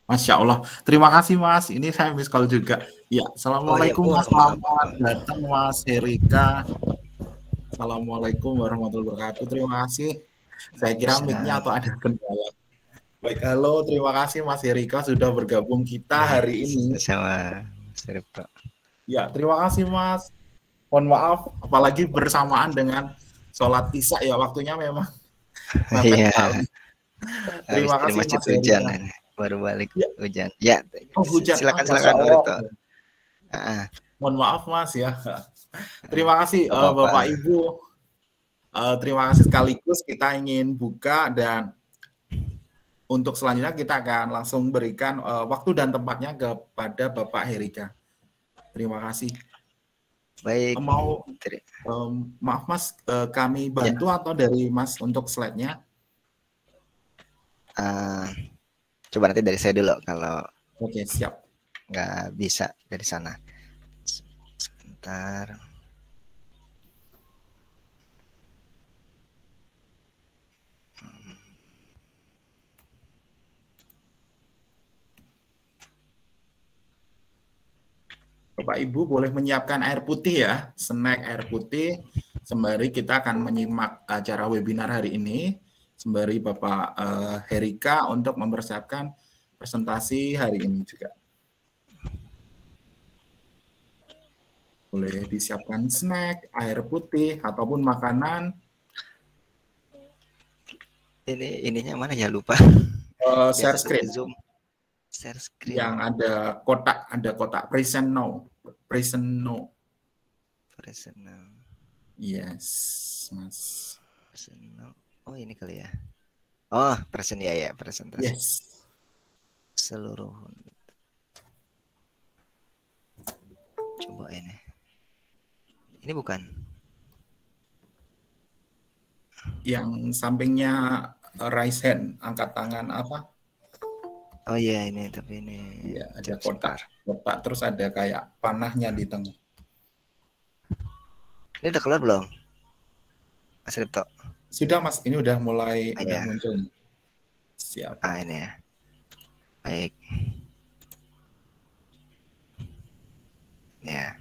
Masya Allah. Terima kasih Mas. Ini saya miss call juga. Ya, Oh iya, Assalamualaikum Mas. nggak Selamat apa-apa. datang Mas Herika. Assalamualaikum warahmatullahi wabarakatuh. Terima kasih. Saya kira mic-nya atau ada kendala. Baik, halo. Terima kasih Mas Herika sudah bergabung kita Baik, hari ini. sama Mas Ripto. Ya, terima kasih Mas. Mohon maaf, apalagi bersamaan dengan sholat isya ya, waktunya memang mepet Iya, sekali. habis Terima dari kasih masjid Mas hujan Herika. ini. Baru balik Ya, hujan. Ya, oh hujan. Ah, silakan Masya silakan Mas Allah. Ripto. Ah, Mohon maaf Mas ya. Terima kasih nggak apa-apa. Bapak Ibu. Terima kasih sekaligus kita ingin buka dan untuk selanjutnya kita akan langsung berikan waktu dan tempatnya kepada Bapak Herika. Terima kasih. Baik. Maaf Mas, kami bantu ya, atau dari Mas untuk slide-nya? Coba nanti dari saya dulu kalau Oke, siap. Nggak bisa dari sana. Sebentar. Bapak Ibu boleh menyiapkan air putih ya, snack air putih. Sembari kita akan menyimak acara webinar hari ini. Sembari Bapak Herika untuk mempersiapkan presentasi hari ini juga. Boleh disiapkan snack, air putih, ataupun makanan. Ininya mana ya, lupa. Share screen. Zoom. Share screen. Yang ada kotak present now. Present now. Present now. Yes, Mas. Present now. Oh, ini kali ya. Oh, present ya, presentasi. Yes. Seluruh. Coba ini. Ini bukan. Yang sampingnya raise hand, angkat tangan apa? Oh iya, ini tapi ini. Iya, ada kotak terus ada kayak panahnya di tengah. Ini udah keluar belum, Mas Ripto? Sudah Mas, ini udah mulai udah muncul. Siap. Ini ya. Baik. Ya.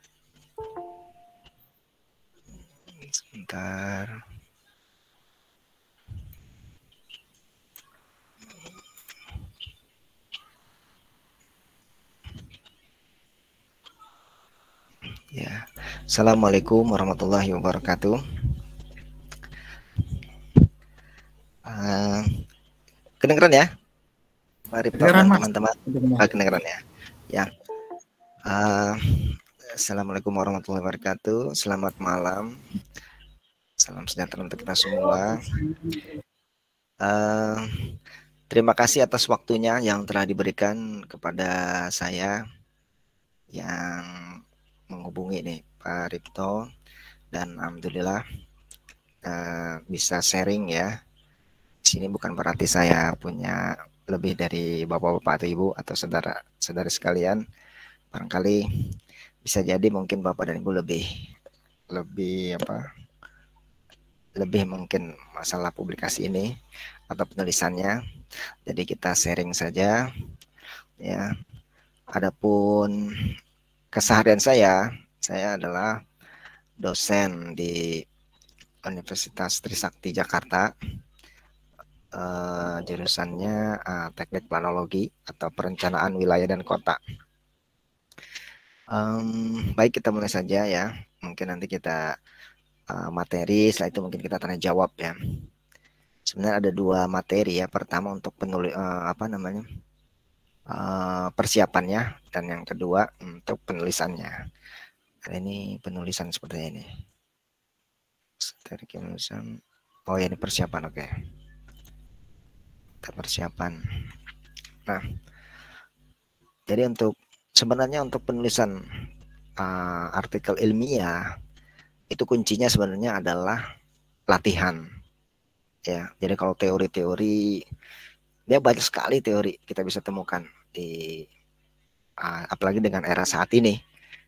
Sebentar. Ya. Assalamualaikum warahmatullahi wabarakatuh. Kedengeran ya, Pak Ripto dan teman-teman? Kedengeran ya. Ya. Assalamualaikum warahmatullahi wabarakatuh. Selamat malam. Salam sejahtera untuk kita semua. Terima kasih atas waktunya yang telah diberikan kepada saya yang menghubungi nih Pak Ripto, dan alhamdulillah bisa sharing ya. Di sini bukan berarti saya punya lebih dari bapak-bapak atau ibu atau saudara-saudari sekalian. Barangkali bisa jadi mungkin bapak dan ibu lebih mungkin masalah publikasi ini atau penulisannya. Jadi kita sharing saja ya. Adapun keseharian saya adalah dosen di Universitas Trisakti Jakarta. Jurusannya teknik planologi atau perencanaan wilayah dan kota. Baik, kita mulai saja ya. Mungkin nanti kita materi, setelah itu mungkin kita tanya jawab ya. Sebenarnya ada dua materi ya. Pertama untuk persiapannya, dan yang kedua untuk penulisannya. Ini penulisan seperti ini. Penulisan. Oh ya, ini persiapan, oke. Persiapan. Nah, jadi sebenarnya untuk penulisan artikel ilmiah itu kuncinya sebenarnya adalah latihan ya. Jadi kalau teori-teori, dia banyak sekali teori kita bisa temukan di apalagi dengan era saat ini,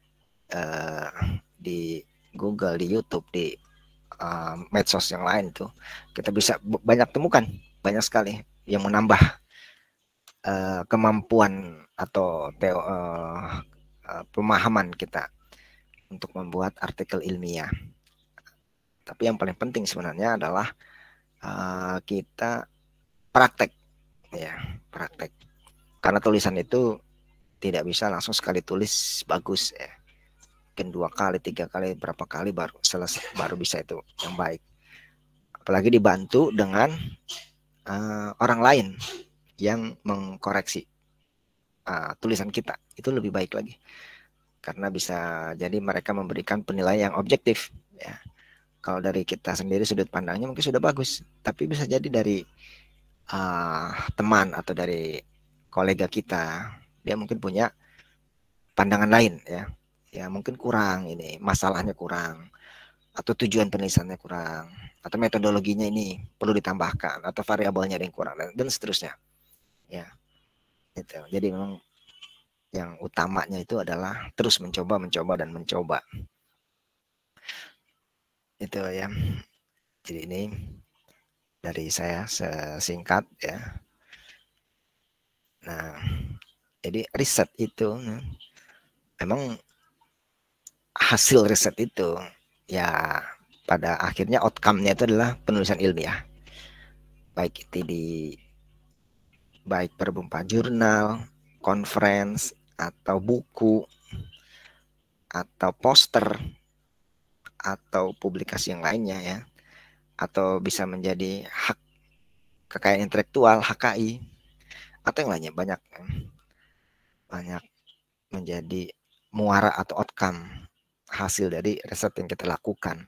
di Google, di YouTube, di medsos yang lain tuh kita bisa banyak temukan, banyak sekali yang menambah kemampuan atau pemahaman kita untuk membuat artikel ilmiah. Tapi yang paling penting sebenarnya adalah kita praktek, ya, praktek. Karena tulisan itu tidak bisa langsung sekali tulis bagus, ya. Mungkin 2 kali, 3 kali, berapa kali baru selesai, baru bisa itu yang baik. Apalagi dibantu dengan orang lain yang mengkoreksi tulisan kita, itu lebih baik lagi. Karena bisa jadi mereka memberikan penilaian yang objektif, ya. Kalau dari kita sendiri sudut pandangnya mungkin sudah bagus, tapi bisa jadi dari teman atau dari kolega kita, dia mungkin punya pandangan lain, ya mungkin kurang, ini masalahnya kurang, atau tujuan penulisannya kurang, atau metodologinya ini perlu ditambahkan, atau variabelnya ada yang kurang, dan seterusnya, ya. Itu jadi memang yang utamanya itu adalah terus mencoba dan mencoba. Itu ya. Jadi ini dari saya sesingkat, ya. Nah, jadi riset itu memang hasil riset itu ya pada akhirnya outcome-nya itu adalah penulisan ilmiah. Baik itu baik berupa jurnal, conference, atau buku, atau poster, atau publikasi yang lainnya, ya. Atau bisa menjadi hak kekayaan intelektual, HKI, atau yang lainnya, banyak menjadi muara atau outcome hasil dari riset yang kita lakukan.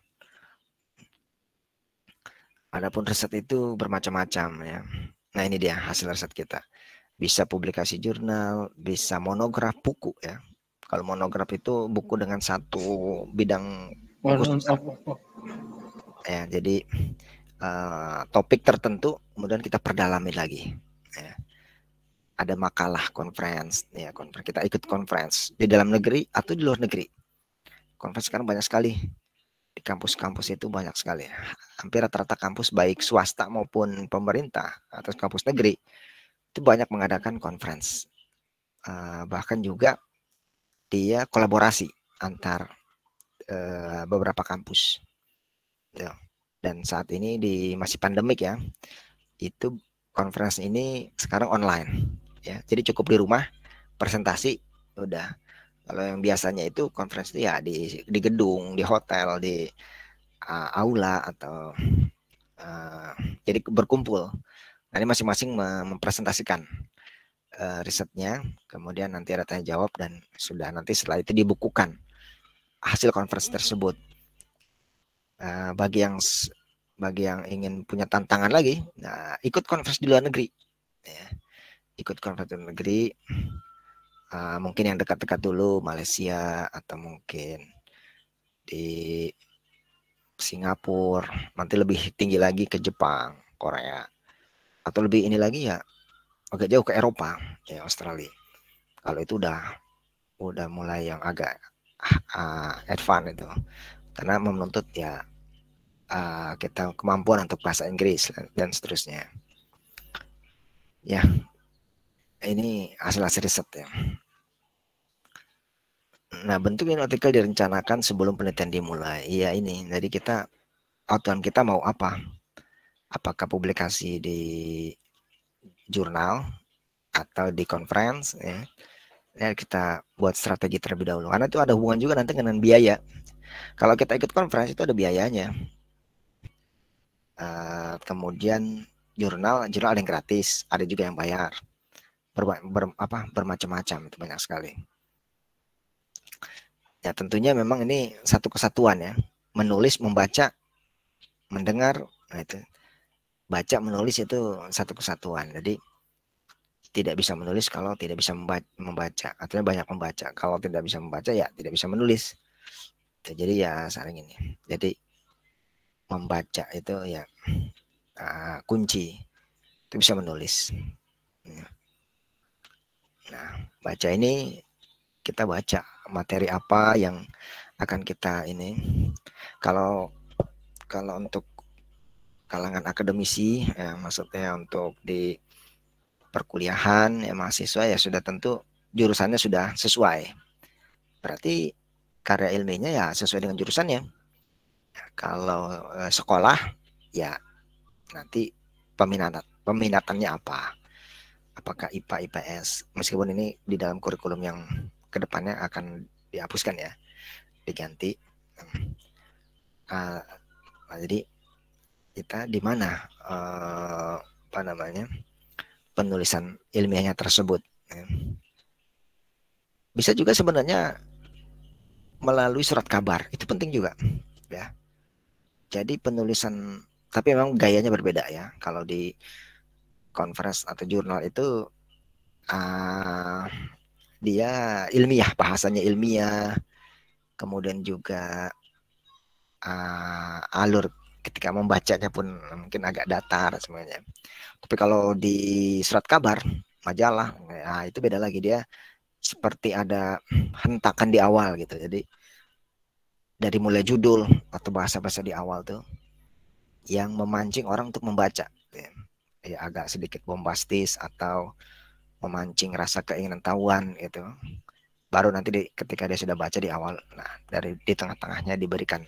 Adapun riset itu bermacam-macam, ya. Nah, ini dia hasil riset kita. Bisa publikasi jurnal, bisa monograf buku, ya. Kalau monograf itu buku dengan satu bidang fokus, ya. Jadi topik tertentu kemudian kita perdalami lagi, ya. Ada makalah conference, ya, kita ikut conference di dalam negeri atau di luar negeri. Conference sekarang banyak sekali. Di kampus-kampus itu banyak sekali. Hampir rata-rata kampus baik swasta maupun pemerintah atau kampus negeri itu banyak mengadakan conference. Bahkan juga dia kolaborasi antar beberapa kampus. Dan saat ini di masih pandemik, ya, itu conference ini sekarang online, ya. Jadi cukup di rumah presentasi udah. Kalau yang biasanya itu conference itu ya di gedung, di hotel, di aula, atau jadi berkumpul. Nah, ini masing-masing mempresentasikan risetnya, kemudian nanti ada tanya jawab, dan sudah nanti setelah itu dibukukan hasil conference tersebut. Bagi yang ingin punya tantangan lagi, nah, ikut conference di luar negeri, ya. Ikut conference di luar negeri, mungkin yang dekat-dekat dulu, Malaysia, atau mungkin di Singapura, nanti lebih tinggi lagi ke Jepang, Korea, atau lebih ini lagi ya agak jauh ke Eropa, ya, Australia. Kalau itu udah mulai yang agak advance itu, karena menuntut ya kita kemampuan untuk bahasa Inggris dan seterusnya. Ya, ini hasil riset, ya. Nah, bentuk ini artikel direncanakan sebelum penelitian dimulai. Iya, ini. Jadi outline kita mau apa? Apakah publikasi di jurnal atau di conference, ya. Ya, kita buat strategi terlebih dahulu. Karena itu ada hubungan juga nanti dengan biaya. Kalau kita ikut conference itu ada biayanya. Kemudian jurnal ada yang gratis, ada juga yang bayar. Bermacam-macam, itu banyak sekali. Ya, tentunya memang ini satu kesatuan, ya. Menulis, membaca, mendengar, nah itu. Baca, menulis itu satu kesatuan. Jadi tidak bisa menulis kalau tidak bisa membaca. Artinya banyak membaca. Kalau tidak bisa membaca, ya tidak bisa menulis. Jadi ya saling ini. Jadi membaca itu ya kunci. Itu bisa menulis. Nah, baca ini kita baca materi apa yang akan kita ini. Kalau untuk kalangan akademisi, ya, maksudnya untuk di perkuliahan ya mahasiswa ya sudah tentu jurusannya sudah sesuai. Berarti karya ilmiahnya ya sesuai dengan jurusannya. Kalau sekolah ya nanti peminatannya apa? Apakah IPA IPS? Meskipun ini di dalam kurikulum yang kedepannya akan dihapuskan ya, diganti. Jadi kita di mana apa namanya penulisan ilmiahnya tersebut? Bisa juga sebenarnya melalui surat kabar, itu penting juga ya. Jadi penulisan, tapi memang gayanya berbeda ya. Kalau di conference atau jurnal itu dia ilmiah, bahasanya ilmiah, kemudian juga alur ketika membacanya pun mungkin agak datar semuanya. Tapi kalau di surat kabar, majalah, nah itu beda lagi, dia seperti ada hentakan di awal gitu. Jadi dari mulai judul atau bahasa-bahasa di awal tuh yang memancing orang untuk membaca. Ya, agak sedikit bombastis atau memancing rasa keinginan tahuan gitu. Baru nanti ketika dia sudah baca di awal, nah dari di tengah-tengahnya diberikan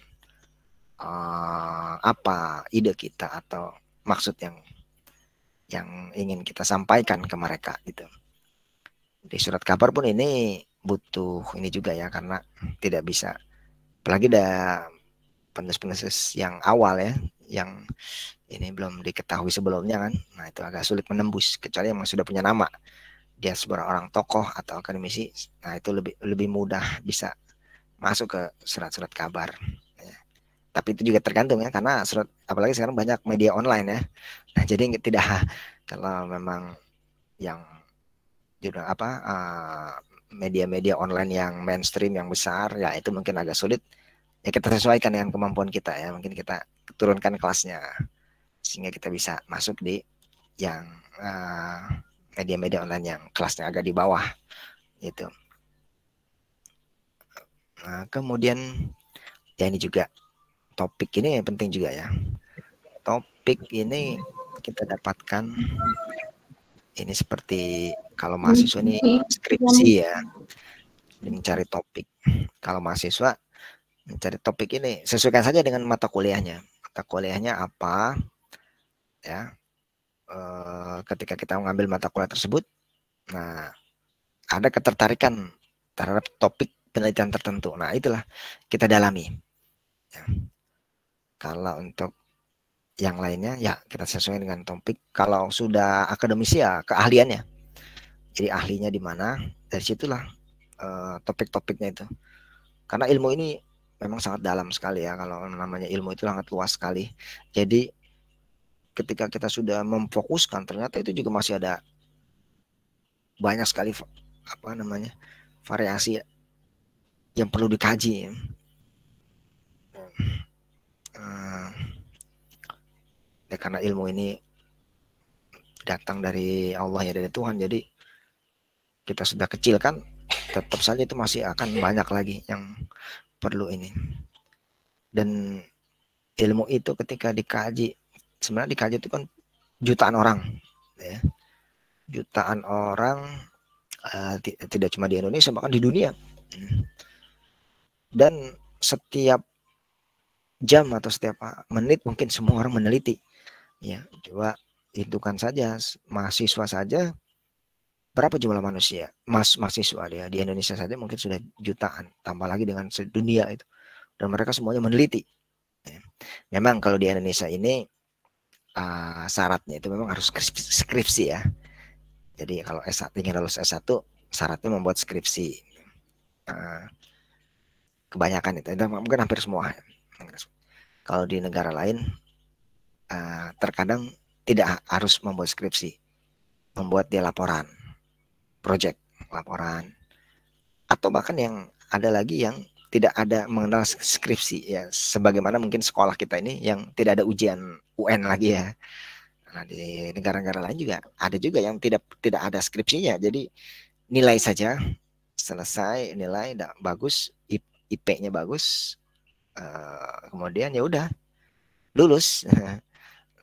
apa ide kita atau maksud yang ingin kita sampaikan ke mereka gitu. Di surat kabar pun ini butuh ini juga ya, karena tidak bisa, apalagi ada penulis-penulis yang awal ya, yang ini belum diketahui sebelumnya kan, nah itu agak sulit menembus, kecuali yang sudah punya nama, dia seorang orang tokoh atau akademisi, nah itu lebih mudah bisa masuk ke surat-surat kabar. Tapi itu juga tergantung ya, karena surat, apalagi sekarang banyak media online ya. Nah, jadi tidak, kalau memang yang juga media-media online yang mainstream yang besar ya, itu mungkin agak sulit ya, kita sesuaikan dengan kemampuan kita ya, mungkin kita turunkan kelasnya sehingga kita bisa masuk di yang media-media online yang kelasnya agak di bawah gitu. Nah, kemudian ya ini juga topik ini penting juga ya. Topik ini kita dapatkan ini seperti kalau mahasiswa ini skripsi ya, mencari topik. Kalau mahasiswa mencari topik ini sesuaikan saja dengan mata kuliahnya. Mata kuliahnya apa ya? Ketika kita mengambil mata kuliah tersebut, nah ada ketertarikan terhadap topik penelitian tertentu. Nah itulah kita dalami. Ya. Kalau untuk yang lainnya ya kita sesuai dengan topik. Kalau sudah akademisi ya keahliannya. Jadi ahlinya di mana, dari situlah topik-topiknya itu. Karena ilmu ini memang sangat dalam sekali ya. Kalau namanya ilmu itu sangat luas sekali. Jadi ketika kita sudah memfokuskan, ternyata itu juga masih ada banyak sekali apa namanya variasi yang perlu dikaji. Ya, karena ilmu ini datang dari Allah ya, dari Tuhan, jadi kita sudah kecil kan, tetap saja itu masih akan banyak lagi yang perlu ini. Dan ilmu itu ketika dikaji, sebenarnya dikaji itu kan jutaan orang ya. Jutaan orang tidak cuma di Indonesia, bahkan di dunia. Dan setiap jam atau setiap menit mungkin semua orang meneliti ya. Coba hitungkan saja, mahasiswa saja berapa jumlah manusia mahasiswa dia di Indonesia saja mungkin sudah jutaan, tambah lagi dengan sedunia itu, dan mereka semuanya meneliti ya. Memang kalau di Indonesia ini syaratnya itu memang harus skripsi ya. Jadi kalau S1 ingin lulus S1 syaratnya membuat skripsi, kebanyakan itu mungkin hampir semua. Kalau di negara lain terkadang tidak harus membuat skripsi, membuat dia laporan, project, laporan, atau bahkan yang ada lagi yang tidak ada mengenal skripsi ya, sebagaimana mungkin sekolah kita ini yang tidak ada ujian UN lagi ya. Nah, di negara-negara lain juga ada juga yang tidak ada skripsinya, jadi nilai saja, selesai nilai bagus, IP-nya bagus, kemudian ya udah lulus.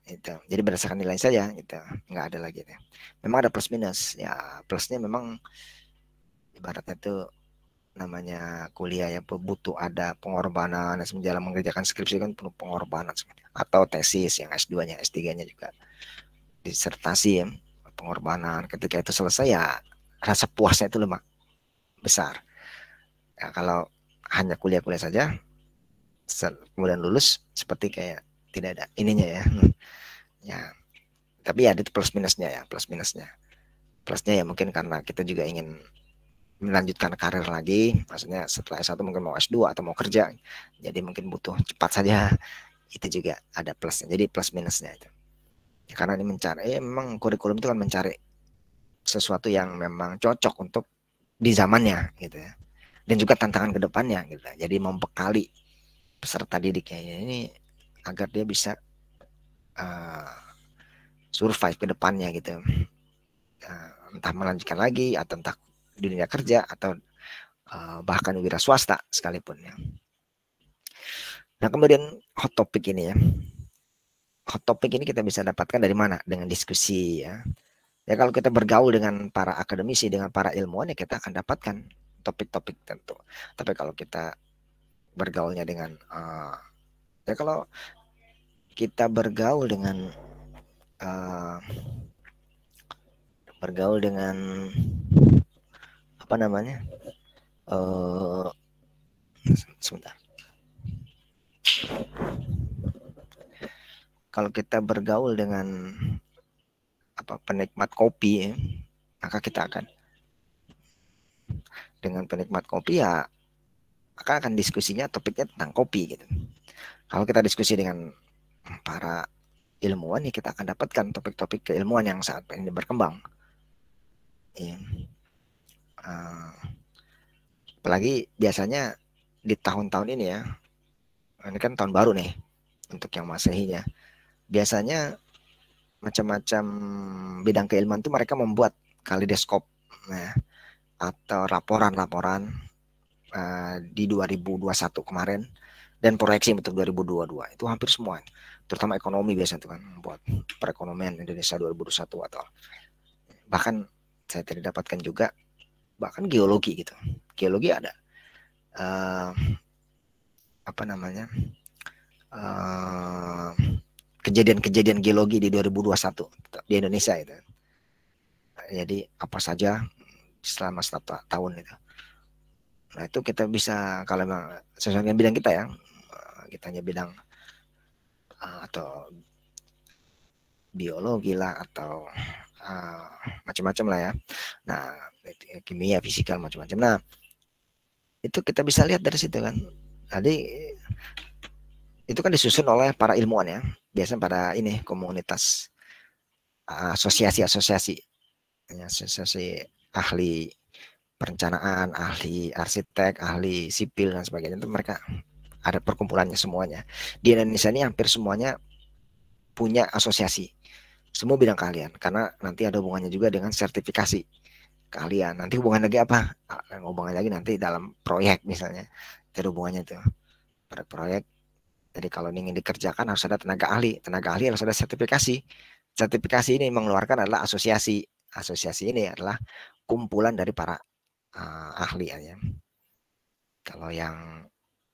Itu. Jadi berdasarkan nilai saja gitu, nggak ada lagi ya. Memang ada plus minus ya, plusnya memang ibaratnya tuh namanya kuliah ya butuh ada pengorbanan dalam mengerjakan skripsi kan perlu pengorbanan atau tesis yang S2-nya S3-nya juga disertasi ya, pengorbanan ketika itu selesai ya rasa puasnya itu lebih besar ya. Kalau hanya kuliah-kuliah saja kemudian lulus seperti kayak tidak ada ininya ya. Ya tapi ya itu plus minusnya ya, plus minusnya. Plusnya ya mungkin karena kita juga ingin melanjutkan karir lagi, maksudnya setelah S1 mungkin mau S2 atau mau kerja, jadi mungkin butuh cepat saja, itu juga ada plusnya, jadi plus minusnya itu. Ya, karena ini mencari, memang kurikulum itu kan mencari sesuatu yang memang cocok untuk di zamannya gitu ya, dan juga tantangan ke depannya gitu, jadi membekali peserta didiknya ini agar dia bisa survive ke depannya gitu, entah melanjutkan lagi atau entah di dunia kerja atau bahkan wira swasta sekalipun ya. Nah kemudian hot topic ini ya, hot topic ini kita bisa dapatkan dari mana? Dengan diskusi ya. Ya kalau kita bergaul dengan para akademisi, dengan para ilmuwan ya kita akan dapatkan topik-topik tentu. Tapi kalau kita bergaulnya dengan ya kalau kita bergaul dengan apa namanya? Sebentar. Kalau kita bergaul dengan penikmat kopi ya, maka kita akan dengan penikmat kopi ya maka akan diskusinya topiknya tentang kopi gitu. Kalau kita diskusi dengan para ilmuwan ya kita akan dapatkan topik-topik keilmuan yang saat ini berkembang ya. Apalagi biasanya di tahun-tahun ini ya, ini kan tahun baru nih untuk yang Masehinya, biasanya macam-macam bidang keilmuan itu mereka membuat kaleidoskop nah, atau laporan-laporan di 2021 kemarin dan proyeksi untuk 2022 itu hampir semua, terutama ekonomi biasanya itu kan buat perekonomian Indonesia 2021 atau bahkan saya tidak dapatkan juga bahkan geologi gitu. Geologi ada apa namanya kejadian-kejadian geologi di 2021 di Indonesia itu. Jadi apa saja selama 1 tahun itu. Nah itu kita bisa kalau memang sesuai dengan bidang kita ya, kita hanya bidang atau biologi lah atau macam-macam lah ya. Nah kimia, fisika macam-macam. Nah itu kita bisa lihat dari situ kan. Jadi itu kan disusun oleh para ilmuwan ya, biasanya pada ini komunitas asosiasi ahli perencanaan, ahli arsitek, ahli sipil dan sebagainya, itu mereka ada perkumpulannya semuanya. Di Indonesia ini hampir semuanya punya asosiasi, semua bidang keahlian, karena nanti ada hubungannya juga dengan sertifikasi keahlian. Nanti hubungan lagi apa? Hubungan lagi nanti dalam proyek misalnya, ada hubungannya itu pada proyek. Jadi kalau ingin dikerjakan harus ada tenaga ahli harus ada sertifikasi. Sertifikasi ini mengeluarkan adalah asosiasi. Asosiasi ini adalah kumpulan dari para ahli ya. Kalau yang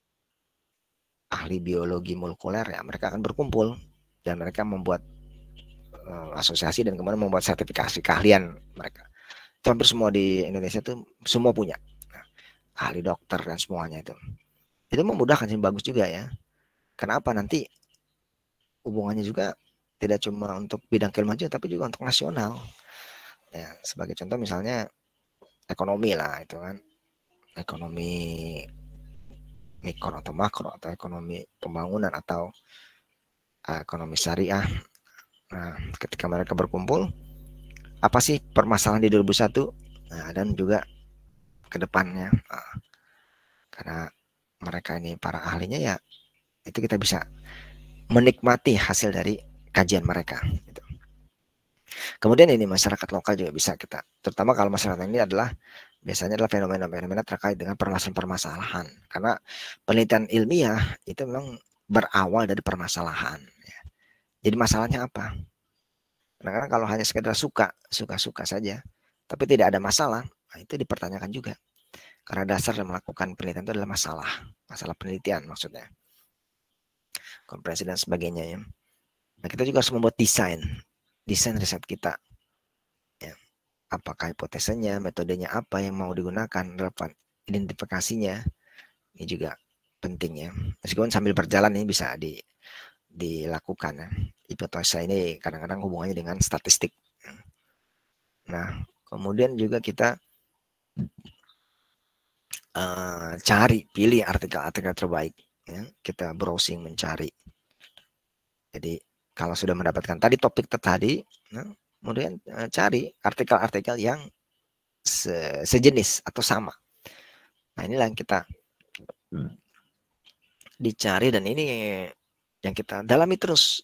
ahli biologi molekuler ya mereka akan berkumpul dan mereka membuat asosiasi dan kemudian membuat sertifikasi keahlian mereka. Itu hampir semua di Indonesia itu semua punya. Nah, ahli dokter dan semuanya itu memudahkan sih, bagus juga ya. Kenapa nanti hubungannya juga tidak cuma untuk bidang keilmuan tapi juga untuk nasional. Ya, sebagai contoh misalnya ekonomi lah itu kan, ekonomi mikro atau makro atau ekonomi pembangunan atau ekonomi syariah. Nah, ketika mereka berkumpul, apa sih permasalahan di 2001? Nah, dan juga ke depannya. Nah, karena mereka ini para ahlinya ya, itu kita bisa menikmati hasil dari kajian mereka. Gitu. Kemudian ini masyarakat lokal juga bisa kita, terutama kalau masyarakat ini adalah biasanya adalah fenomena-fenomena terkait dengan permasalahan. Karena penelitian ilmiah itu memang berawal dari permasalahan. Ya. Jadi masalahnya apa? Kadang-kadang kalau hanya sekedar suka-suka saja, tapi tidak ada masalah, nah itu dipertanyakan juga. Karena dasar melakukan penelitian itu adalah masalah penelitian maksudnya, komprehensi dan sebagainya ya. Nah, kita juga harus membuat desain riset kita. Ya. Apakah hipotesanya, metodenya apa yang mau digunakan, relevan identifikasinya, ini juga penting ya. Meskipun sambil berjalan ini bisa dilakukan ya. Hipotesa ini kadang-kadang hubungannya dengan statistik. Nah, kemudian juga kita pilih artikel-artikel terbaik ya. Kita browsing mencari. Jadi kalau sudah mendapatkan tadi topik tadi, nah, kemudian cari artikel-artikel yang sejenis atau sama. Nah, inilah yang kita dicari dan ini yang kita dalami terus.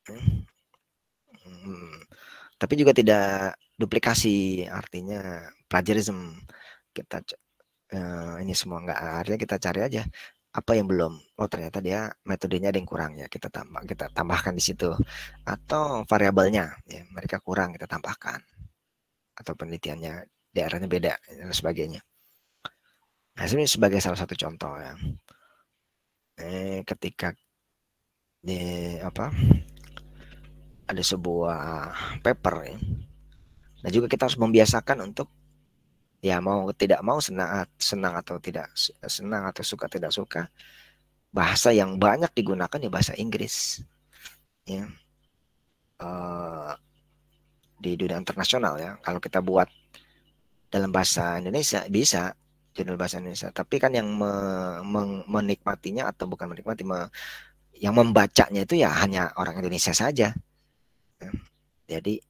Tapi juga tidak duplikasi, artinya plagiarism. Kita ini semua enggak, artinya kita cari aja apa yang belum. Oh, ternyata dia metodenya ada yang kurang ya, kita tambahkan di situ. Atau variabelnya ya, mereka kurang, kita tambahkan. Atau penelitiannya daerahnya beda dan sebagainya. Nah, ini sebagai salah satu contoh ya. Ketika ada sebuah paper ya. Nah, juga kita harus membiasakan untuk ya mau tidak mau, senang atau tidak senang, atau suka tidak suka, bahasa yang banyak digunakan ya bahasa Inggris ya. Di dunia internasional ya. Kalau kita buat dalam bahasa Indonesia bisa judul bahasa Indonesia, tapi kan yang menikmatinya atau bukan menikmati, yang membacanya itu ya hanya orang Indonesia saja. Jadi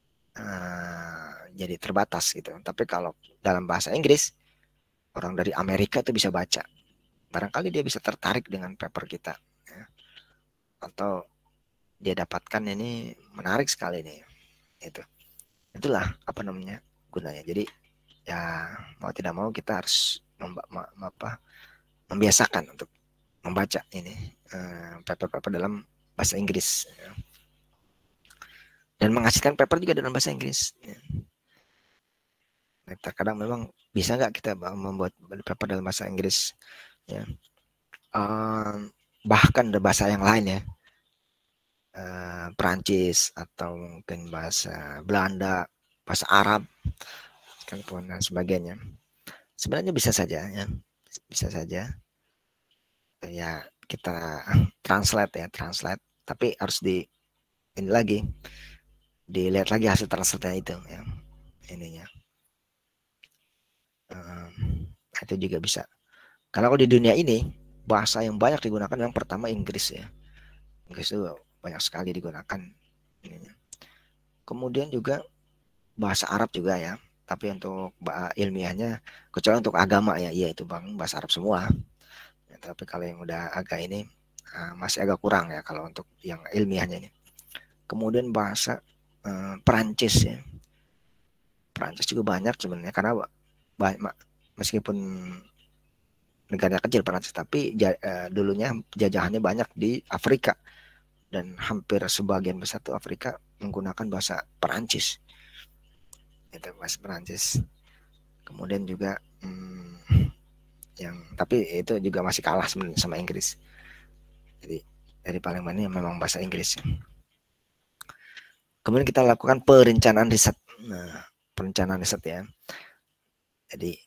terbatas gitu. Tapi kalau dalam bahasa Inggris, orang dari Amerika itu bisa baca. Barangkali dia bisa tertarik dengan paper kita ya. Atau dia dapatkan ini menarik sekali nih. Itulah apa namanya gunanya. Jadi ya mau tidak mau kita harus membiasakan untuk membaca ini paper-paper dalam bahasa Inggris ya. Dan menghasilkan paper juga dalam bahasa Inggris ya. Nah, terkadang memang bisa nggak kita membuat paper dalam bahasa Inggris ya. Bahkan ada bahasa yang lain ya, Perancis atau mungkin bahasa Belanda, bahasa Arab sekalipun dan sebagainya. Sebenarnya bisa saja ya, bisa saja ya kita translate, tapi harus ini lagi dilihat lagi hasil translate-nya itu ya, ininya. Itu juga bisa. Karena kalau di dunia ini bahasa yang banyak digunakan yang pertama Inggris ya. Inggris itu banyak sekali digunakan. Kemudian juga bahasa Arab juga ya. Tapi untuk ilmiahnya, kecuali untuk agama ya, iya itu bahasa Arab semua. Ya, tapi kalau yang udah agak ini masih agak kurang ya kalau untuk yang ilmiahnya ini. Kemudian bahasa Perancis ya. Perancis juga banyak sebenarnya karena meskipun negara kecil Perancis, tapi dulunya jajahannya banyak di Afrika dan hampir sebagian besar tuh Afrika menggunakan bahasa Perancis. Itu bahasa Perancis. Kemudian juga tapi itu juga masih kalah sebenarnya sama Inggris. Jadi dari paling banyak memang bahasa Inggris. Kemudian kita lakukan perencanaan riset. Nah, perencanaan riset ya. Jadi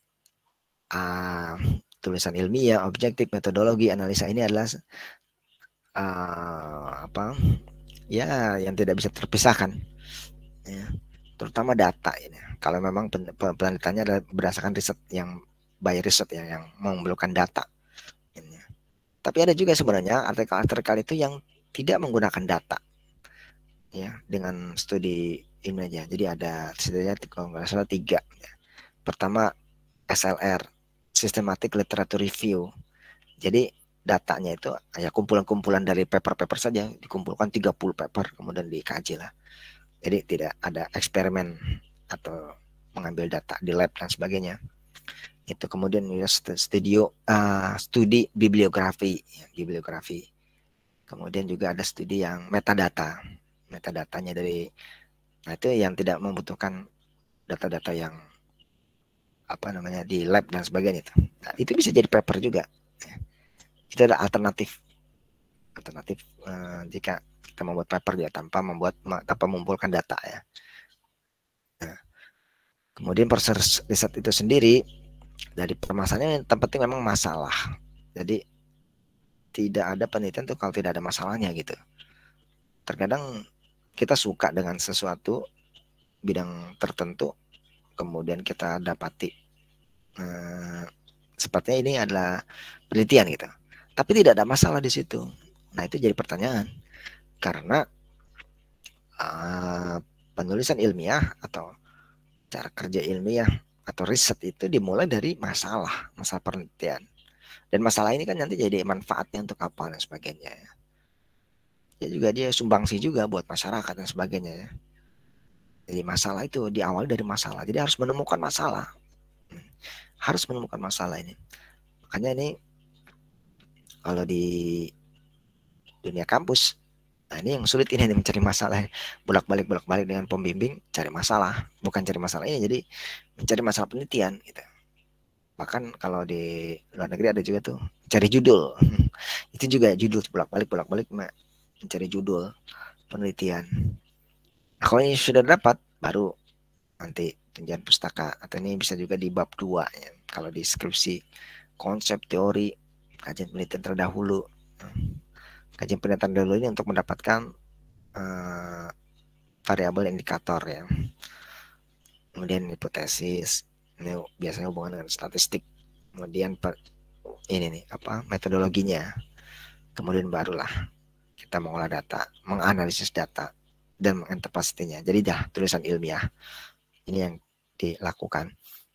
tulisan ilmiah, objektif, metodologi, analisa ini adalah ya yang tidak bisa terpisahkan ya, terutama data ini. Kalau memang penelitiannya adalah berdasarkan riset yang by riset ya, yang memerlukan data ini. Tapi ada juga sebenarnya artikel-artikel itu yang tidak menggunakan data ya, dengan studi ilmiahnya. Jadi ada setidaknya kalau nggak salah 3 ya. Pertama SLR, Systematic Literature Review. Jadi datanya itu ya kumpulan-kumpulan dari paper-paper saja, dikumpulkan 30 paper kemudian dikaji lah. Jadi tidak ada eksperimen atau mengambil data di lab dan sebagainya. Itu kemudian studi bibliografi ya, bibliografi. Kemudian juga ada studi yang metadata. Metadatanya dari, nah itu yang tidak membutuhkan data-data yang apa namanya di lab dan sebagainya itu. Nah, itu bisa jadi paper juga. Itu ada alternatif jika kita membuat paper dia tanpa mengumpulkan data ya. Nah, kemudian proses riset itu sendiri dari permasalahannya yang terpenting memang masalah. Jadi tidak ada penelitian tuh kalau tidak ada masalahnya gitu. Terkadang kita suka dengan sesuatu bidang tertentu, kemudian kita dapati sepertinya ini adalah penelitian gitu, tapi tidak ada masalah di situ. Nah itu jadi pertanyaan, karena penulisan ilmiah atau cara kerja ilmiah atau riset itu dimulai dari masalah penelitian, dan masalah ini kan nanti jadi manfaatnya untuk apa dan sebagainya. Ya juga dia sumbangsi juga buat masyarakat dan sebagainya ya. Jadi masalah itu diawali dari masalah, jadi harus menemukan masalah. Harus menemukan masalah ini. Makanya ini kalau di dunia kampus, nah ini yang sulit ini mencari masalah. Bolak-balik dengan pembimbing cari masalah, bukan cari masalah ini, jadi mencari masalah penelitian gitu. Bahkan kalau di luar negeri ada juga tuh cari judul. Itu juga judul bolak-balik mencari judul penelitian. Nah, kalau ini sudah dapat baru nanti tunjangan pustaka, atau ini bisa juga di bab 2 ya. Kalau di skripsi konsep teori kajian penelitian terdahulu. Kajian penelitian terdahulu ini untuk mendapatkan variabel indikator ya. Kemudian hipotesis, ini biasanya hubungan dengan statistik. Kemudian ini nih apa metodologinya. Kemudian barulah kita mengolah data, menganalisis data dan menginterpretasinya. Jadi dah tulisan ilmiah ini yang dilakukan.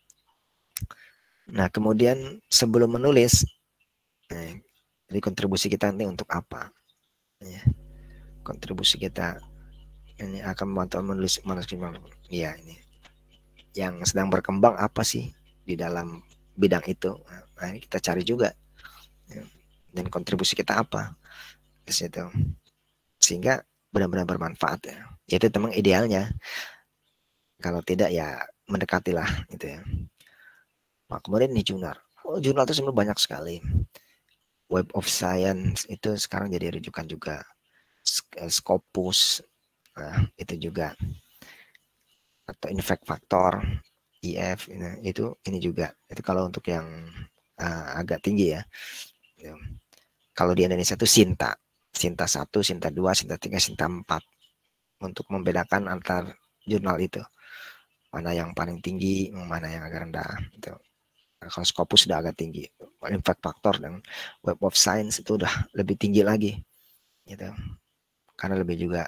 Nah kemudian sebelum menulis, jadi kontribusi kita nanti untuk apa? Ya. Kontribusi kita ini akan membantu menulis manuskrip. Ya ini yang sedang berkembang apa sih di dalam bidang itu? Nah ini kita cari juga. Ya. Dan kontribusi kita apa di situ? Sehingga benar-benar bermanfaat ya. Itu memang idealnya. Kalau tidak ya mendekatilah gitu ya. Nah, kemudian ini jurnal. Jurnal itu sebenarnya banyak sekali. Web of Science itu sekarang jadi rujukan juga. Scopus, nah, itu juga. Atau Impact Factor, IF, ini juga. Itu kalau untuk yang agak tinggi ya. Kalau di Indonesia itu Sinta 1, Sinta 2, Sinta 3, Sinta 4 untuk membedakan antar jurnal itu. Mana yang paling tinggi, mana yang agak rendah. Gitu. Nah, kalau Scopus sudah agak tinggi. Impact Factor dan Web of Science itu udah lebih tinggi lagi. Gitu. Karena lebih juga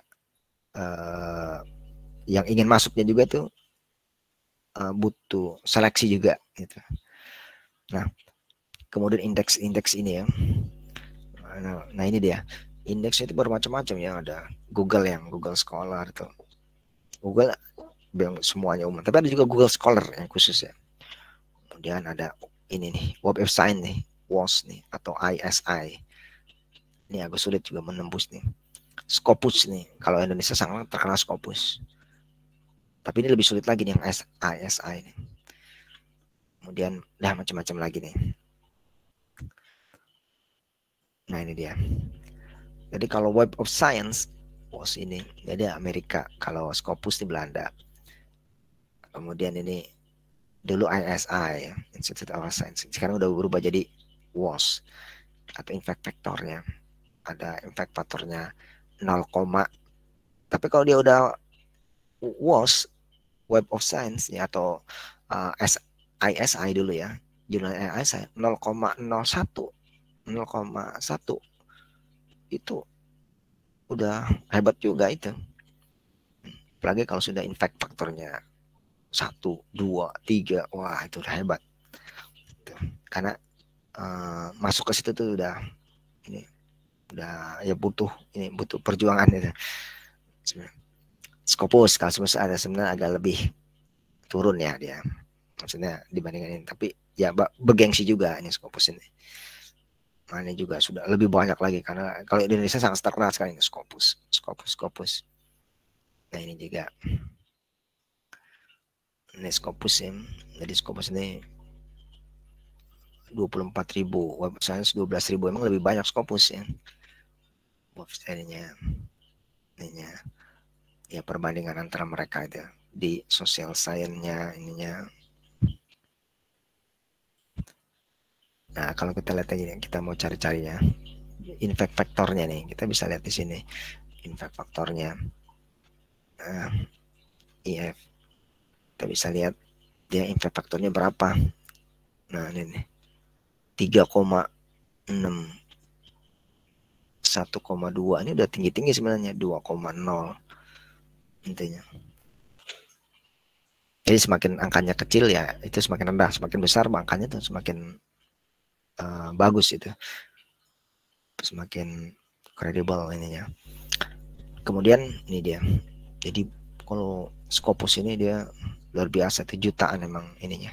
yang ingin masuknya juga tuh butuh seleksi juga. Gitu. Nah, kemudian indeks ini ya. Nah ini dia. Indeks itu bermacam-macam ya. Ada Google Scholar itu. Google yang semuanya umum. Tapi ada juga Google Scholar yang khusus ya. Kemudian ada ini nih, Web of Science nih, WOS nih, atau ISI. Ini agak sulit juga menembus nih. Scopus nih, kalau Indonesia sangat terkenal Scopus. Tapi ini lebih sulit lagi nih yang ISI nih. Kemudian macam-macam lagi nih. Nah ini dia. Jadi kalau Web of Science, WOS ini, jadi Amerika. Kalau Scopus di Belanda. Kemudian ini dulu ISI, Institute of Science. Sekarang udah berubah jadi WOS atau impact factornya. Ada impact factornya 0, tapi kalau dia udah WOS, Web of Science ya, atau ISI dulu ya, jurnal ISI 0,01 itu udah hebat juga itu. Apalagi kalau sudah impact faktornya 1, 2, 3, wah itu udah hebat. Karena masuk ke situ tuh udah ya butuh perjuangan itu. Scopus kalau sebenarnya agak lebih turun ya dia, maksudnya dibandingkan ini. Tapi ya bergengsi juga ini Scopus ini. Nah, ini juga sudah lebih banyak lagi karena kalau di Indonesia sangat terkenal sekali ini Scopus. Nah ini juga ini Scopus ya. Jadi Scopus ini 24.000, website 12.000, emang lebih banyak Scopus ya. Website-nya ininya ya, perbandingan antara mereka itu di social science-nya ininya. Nah kalau kita lihat aja, kita mau cari-carinya impact faktornya nih, kita bisa lihat di sini impact faktornya. Nah, IF kita bisa lihat dia impact faktornya berapa. Nah ini nih 3,6, 1,2, ini udah tinggi-tinggi sebenarnya, 2,0 intinya. Jadi semakin angkanya kecil ya itu semakin rendah, semakin besar angkanya tuh semakin bagus itu, semakin kredibel ininya. Kemudian ini dia, jadi kalau Scopus ini dia luar biasa, itu jutaan emang ininya,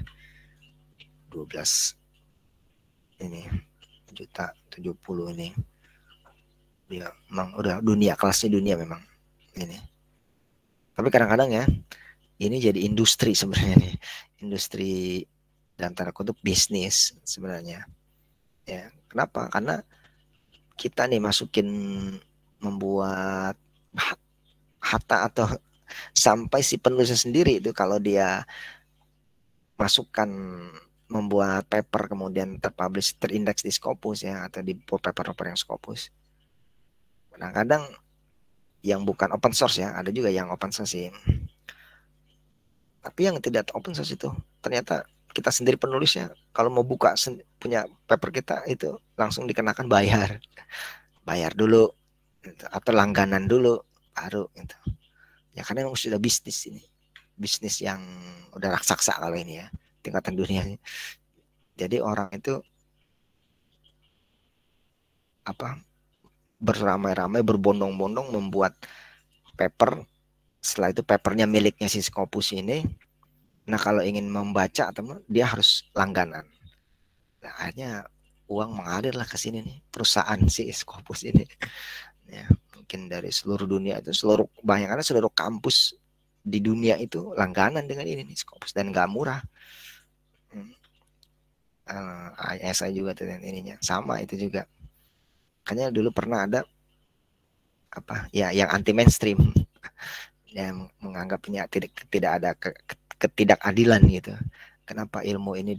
12 ini juta 70 ini, dia memang udah dunia, kelasnya dunia memang ini. Tapi kadang-kadang ya ini jadi industri sebenarnya nih, industri dan tanda kutip bisnis sebenarnya ya. Kenapa? Karena kita nih masukin, membuat harta atau sampai si penulisnya sendiri itu kalau dia masukkan membuat paper kemudian terpublish, terindeks di Scopus ya, atau di paper-paper yang Scopus. Kadang-kadang yang bukan open source ya, ada juga yang open source sih. Tapi yang tidak open source itu ternyata kita sendiri penulisnya kalau mau buka punya paper kita itu langsung dikenakan bayar. Bayar dulu atau langganan dulu baru gitu. Ya karena memang sudah bisnis ini. Bisnis yang udah raksasa kalau ini ya, tingkatan dunia. Jadi orang itu apa, beramai-ramai berbondong-bondong membuat paper. Setelah itu papernya miliknya si Scopus ini. Nah kalau ingin membaca atau dia harus langganan. Nah, akhirnya uang mengalir lah ke sini nih, perusahaan si Scopus ini. Ya, mungkin dari seluruh dunia itu, seluruh bayangannya seluruh kampus di dunia itu langganan dengan ini nih Scopus, dan nggak murah. ISI juga tuh ininya sama itu juga. Makanya dulu pernah ada apa ya yang anti mainstream yang menganggapnya tidak ada ketidakadilan gitu. Kenapa ilmu ini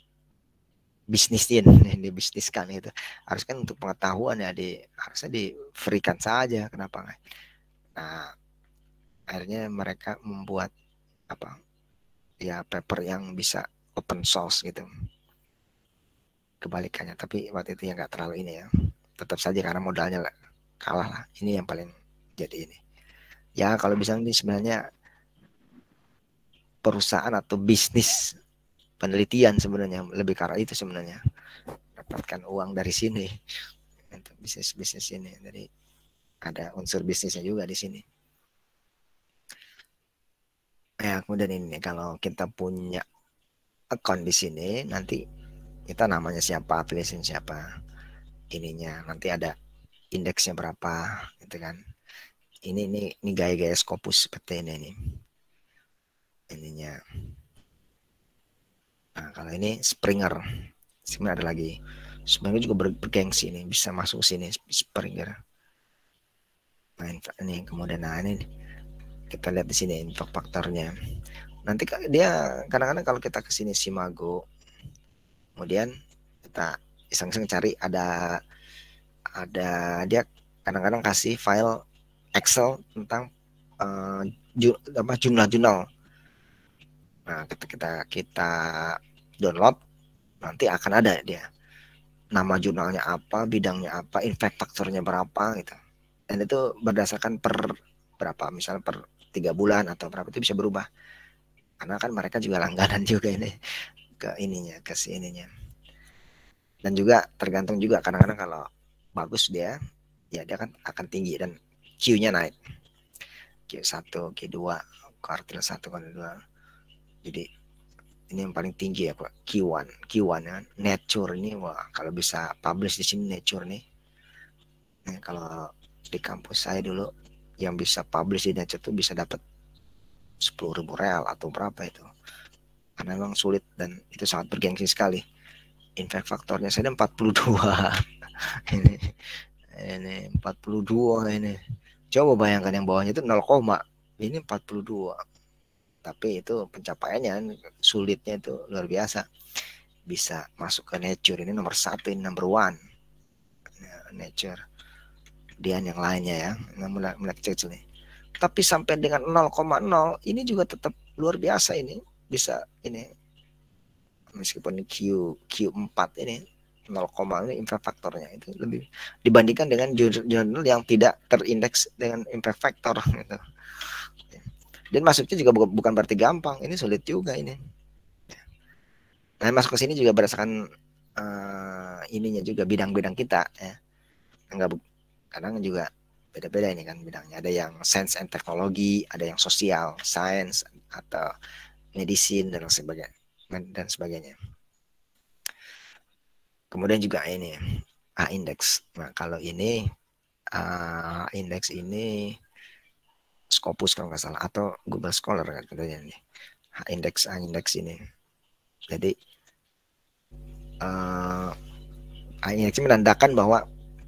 dibisniskan gitu. Harus kan untuk pengetahuan ya, harusnya di-free-kan saja, kenapa nggak? Nah, akhirnya mereka membuat apa? Ya paper yang bisa open source gitu. Kebalikannya, tapi waktu itu ya nggak terlalu ini ya. Tetap saja karena modalnya kalah lah. Ini yang paling jadi ini. Ya kalau bisa ini sebenarnya perusahaan atau bisnis penelitian sebenarnya lebih ke arah itu sebenarnya, dapatkan uang dari sini untuk bisnis ini. Jadi ada unsur bisnisnya juga di sini. Ya kemudian ini kalau kita punya account di sini, nanti kita namanya siapa, afiliasi siapa, ininya nanti ada indeksnya berapa gitu kan. Ini gaya-gaya Scopus seperti ini nih ininya. Nah kalau ini Springer ada lagi. Springer juga bergengsi nih, bisa masuk sini Springer. Nah ini kemudian ini kita lihat di sini impact faktornya. Nanti dia kadang-kadang kalau kita ke sini Simago, kemudian kita iseng-iseng cari, ada dia kadang-kadang kasih file Excel tentang jurnal-jurnal. Nah, kita download, nanti akan ada dia nama jurnalnya apa, bidangnya apa, impact faktornya berapa gitu. Dan itu berdasarkan per berapa, misalnya per 3 bulan atau berapa, itu bisa berubah. Karena kan mereka juga langganan juga ini ke ininya, ke sininya. Dan juga tergantung juga kadang-kadang kalau bagus dia, ya dia kan akan tinggi dan Q-nya naik. Q1, Q2, kuartil 1, kuartil 2. Jadi ini yang paling tinggi ya Pak, Q1 ya. Nature ini wah kalau bisa publish di sini Nature nih. Nah, kalau di kampus saya dulu yang bisa publish di Nature tuh bisa dapat 10.000 real atau berapa itu. Karena memang sulit dan itu sangat bergengsi sekali. Impact faktornya saya 42. ini 42 ini. Coba bayangkan yang bawahnya itu 0, ini 42. Tapi itu pencapaiannya sulitnya itu luar biasa. Bisa masuk ke Nature ini nomor 1, ini number 1. Nature. Kemudian yang lainnya ya, mulai kecil nih. Tapi sampai dengan 0,0 ini juga tetap luar biasa ini. Bisa ini meskipun Q4 ini 0, ini impact faktornya itu lebih dibandingkan dengan jurnal yang tidak terindeks dengan impact factor gitu. Dan masuknya juga bukan berarti gampang, ini sulit juga ini. Nah, masuk ke sini juga berdasarkan ininya juga bidang-bidang kita ya. Enggak, kadang juga beda-beda ini kan bidangnya. Ada yang science and teknologi, ada yang sosial, science atau medicine dan sebagainya. Kemudian juga ini A-index. Nah, kalau ini A-index ini Scopus kalau nggak salah atau Google Scholar kan katanya nih. A-index ini. Jadi A-index menandakan bahwa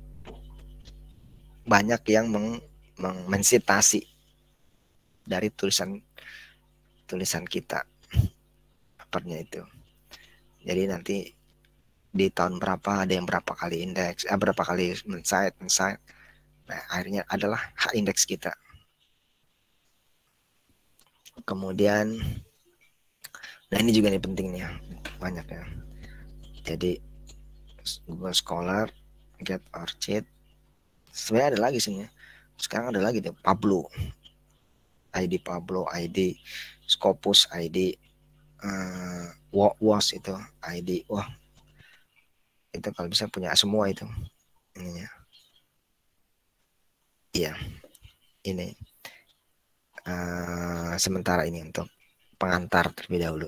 banyak yang mensitasi dari tulisan kita papernya itu. Jadi nanti di tahun berapa ada yang berapa kali indeks, berapa kali men-cite. Nah, akhirnya adalah hak indeks kita. Kemudian, nah ini juga nih pentingnya banyak ya. Jadi Google Scholar, Get Orchid, sebenarnya ada lagi sih. Sekarang ada lagi tuh Pablo, ID Scopus ID, WOS itu ID. Wah, itu kalau bisa punya semua itu ininya. Iya, ini sementara ini untuk pengantar terlebih dahulu.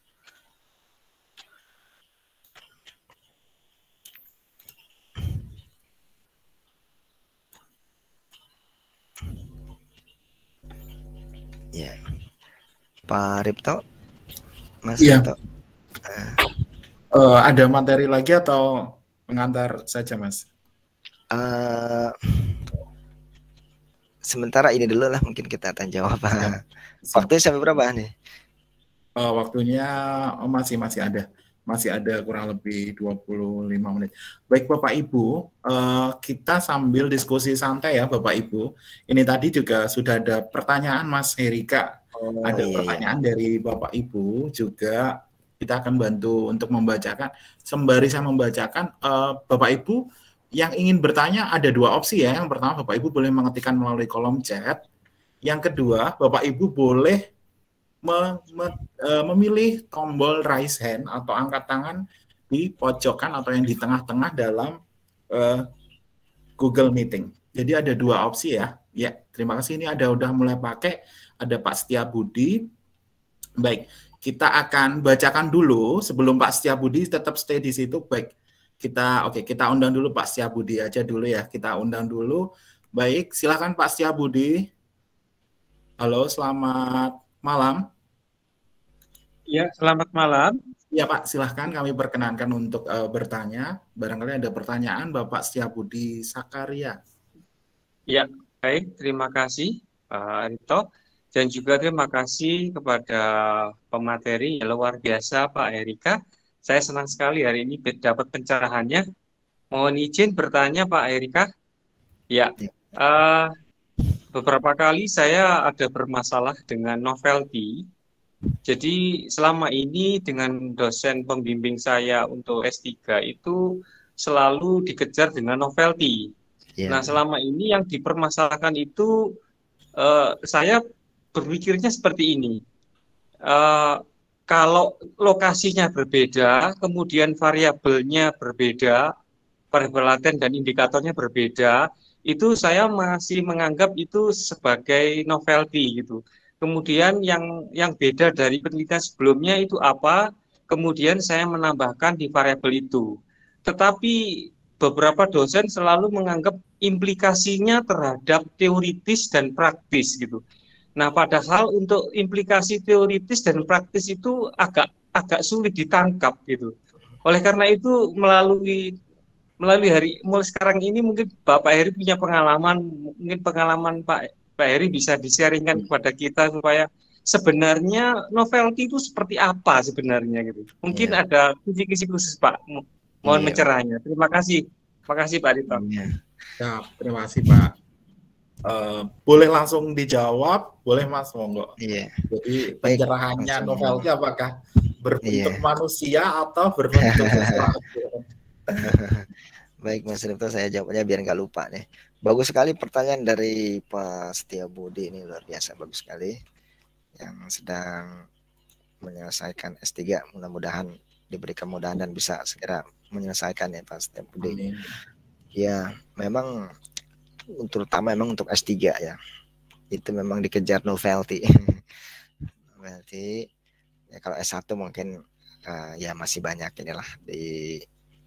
Ya, Pak Ripto, Mas Ripto. Ada materi lagi atau pengantar saja, Mas? Sementara ini dulu lah, mungkin kita akan jawab. Waktunya sampai berapa nih? Waktunya masih ada kurang lebih 25 menit. Baik Bapak Ibu, kita sambil diskusi santai ya Bapak Ibu. Ini tadi juga sudah ada pertanyaan Mas Herika. Ada pertanyaan dari Bapak Ibu juga. Kita akan bantu untuk membacakan. Sembari saya membacakan, Bapak Ibu yang ingin bertanya ada 2 opsi ya. Yang pertama Bapak Ibu boleh mengetikkan melalui kolom chat. Yang kedua Bapak Ibu boleh memilih tombol raise hand atau angkat tangan di pojokan atau yang di tengah-tengah dalam Google Meeting. Jadi ada 2 opsi ya. Ya, terima kasih. Ini udah mulai pakai. Ada Pak Setiabudi. Baik, kita akan bacakan dulu sebelum Pak Setiabudi tetap stay di situ. Baik, kita undang dulu Pak Setiabudi aja dulu ya. Kita undang dulu. Baik, silakan Pak Setiabudi. Halo, selamat malam. Ya, selamat malam. Ya Pak, silahkan kami perkenankan untuk bertanya. Barangkali ada pertanyaan Bapak Setiabudi Sakaria. Ya, baik. Terima kasih Pak Rito. Dan juga terima kasih kepada pemateri yang luar biasa Pak Erika. Saya senang sekali hari ini dapat pencerahannya. Mohon izin bertanya Pak Erika. Ya, beberapa kali saya ada bermasalah dengan novelty. Jadi selama ini dengan dosen pembimbing saya untuk S3 itu selalu dikejar dengan novelty. Nah selama ini yang dipermasalahkan itu saya berpikirnya seperti ini. Kalau lokasinya berbeda, kemudian variabelnya berbeda, variabel laten dan indikatornya berbeda, itu saya masih menganggap itu sebagai novelty gitu. Kemudian yang beda dari penelitian sebelumnya itu apa? Kemudian saya menambahkan di variabel itu. Tetapi beberapa dosen selalu menganggap implikasinya terhadap teoritis dan praktis gitu. Nah, padahal untuk implikasi teoritis dan praktis itu agak agak sulit ditangkap gitu. Oleh karena itu melalui mulai sekarang ini mungkin Bapak Heri punya pengalaman, mungkin pengalaman Pak Heri bisa di-sharingkan kepada kita supaya sebenarnya novelty itu seperti apa sebenarnya gitu. Mungkin Iya, ada kisi-kisi khusus Pak. Mohon iya, mencerahnya. Terima kasih. Terima kasih Pak Rito. iya, Ya, terima kasih Pak. Boleh langsung dijawab, boleh Mas, monggo. iya. Jadi Baik, pencerahannya langsung. novelty apakah berbentuk Iya. manusia atau berbentuk sesuatu? Baik Mas Rifto, saya jawabnya biar nggak lupa nih. Bagus sekali pertanyaan dari Pak Setia Budi, ini luar biasa bagus sekali. Yang sedang menyelesaikan S3, mudah-mudahan diberi kemudahan dan bisa segera menyelesaikan ya Pak Setia Budi. Amin. Ya, memang terutama memang untuk S3 ya. Itu memang dikejar novelty. Novelty. Ya, kalau S1 mungkin ya masih banyak inilah di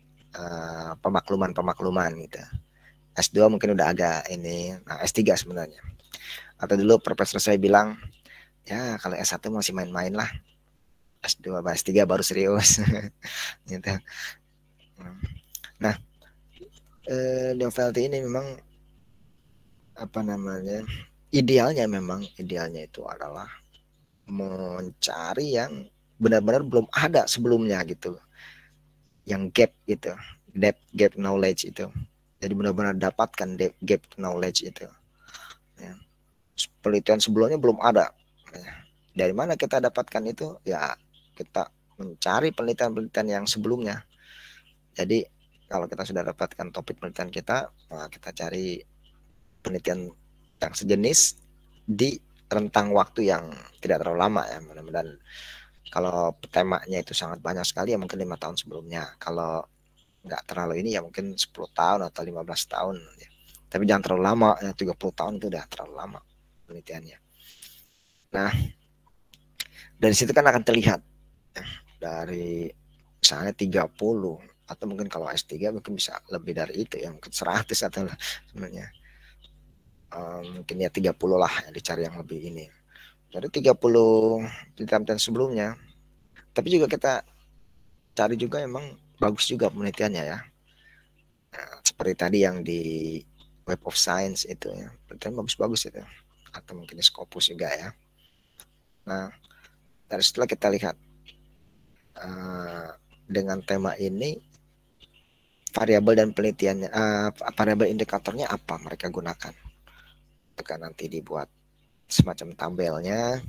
pemakluman gitu. S2 mungkin udah agak ini. Nah, S3 sebenarnya. Atau dulu profesor saya bilang, ya kalau S1 masih main-main lah. S2 S3 baru serius. Gitu. Nah, novelty ini memang apa namanya? Idealnya itu adalah mencari yang benar-benar belum ada sebelumnya gitu. Yang gap gitu. Gap knowledge itu. Jadi benar-benar dapatkan gap knowledge itu. Ya. Penelitian sebelumnya belum ada. Ya. Dari mana kita dapatkan itu? Ya kita mencari penelitian-penelitian yang sebelumnya. Jadi kalau kita sudah dapatkan topik penelitian kita, nah kita cari penelitian yang sejenis di rentang waktu yang tidak terlalu lama ya. Mudah-mudahan kalau temanya itu sangat banyak sekali ya mungkin 5 tahun sebelumnya. Kalau nggak terlalu ini ya mungkin 10 tahun atau 15 tahun ya. Tapi jangan terlalu lama ya, 30 tahun itu udah terlalu lama penelitiannya. Nah, dari situ kan akan terlihat ya, dari misalnya 30 atau mungkin kalau S3 mungkin bisa lebih dari itu ya, mungkin 100 atau sebenarnya mungkin ya 30 lah ya, dicari yang lebih ini. Jadi 30 penelitian sebelumnya. Tapi juga kita cari juga emang bagus juga penelitiannya ya. Nah, seperti tadi yang di Web of Science itu ya, penelitian bagus-bagus itu. Atau mungkin Scopus juga ya. Nah, dari setelah kita lihat dengan tema ini variabel dan penelitiannya, variabel indikatornya apa mereka gunakan. Tekan nanti dibuat semacam tabelnya.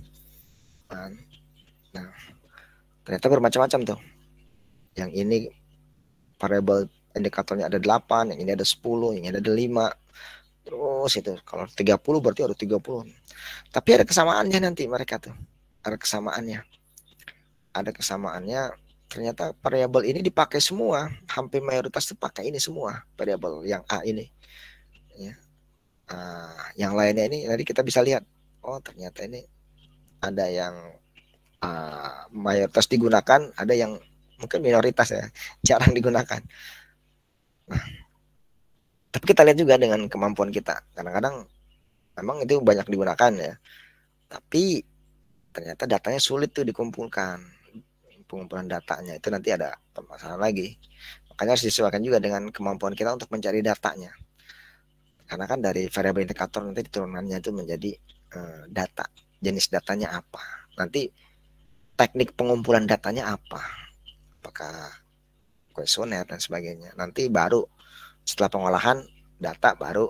Nah, ternyata bermacam-macam tuh. Yang ini variabel indikatornya ada 8, yang ini ada 10, yang ini ada 5. Terus itu kalau 30 berarti ada 30. Tapi ada kesamaannya nanti mereka tuh. Ada kesamaannya. Ada kesamaannya. Ternyata variabel ini dipakai semua. Hampir mayoritas dipakai ini semua. Variabel yang A ini. Ya. Yang lainnya ini nanti kita bisa lihat. Oh ternyata ini ada yang mayoritas digunakan. Ada yang mungkin minoritas ya. Jarang digunakan. Nah, tapi kita lihat juga dengan kemampuan kita. Kadang-kadang memang itu banyak digunakan ya. Tapi ternyata datanya sulit tuh dikumpulkan. Pengumpulan datanya itu nanti ada permasalahan lagi. Makanya harus disesuaikan juga dengan kemampuan kita untuk mencari datanya. Karena kan dari variabel indikator nanti diturunannya itu menjadi data. Jenis datanya apa. Nanti teknik pengumpulan datanya apa. Apakah kuesioner dan sebagainya. Nanti baru setelah pengolahan data baru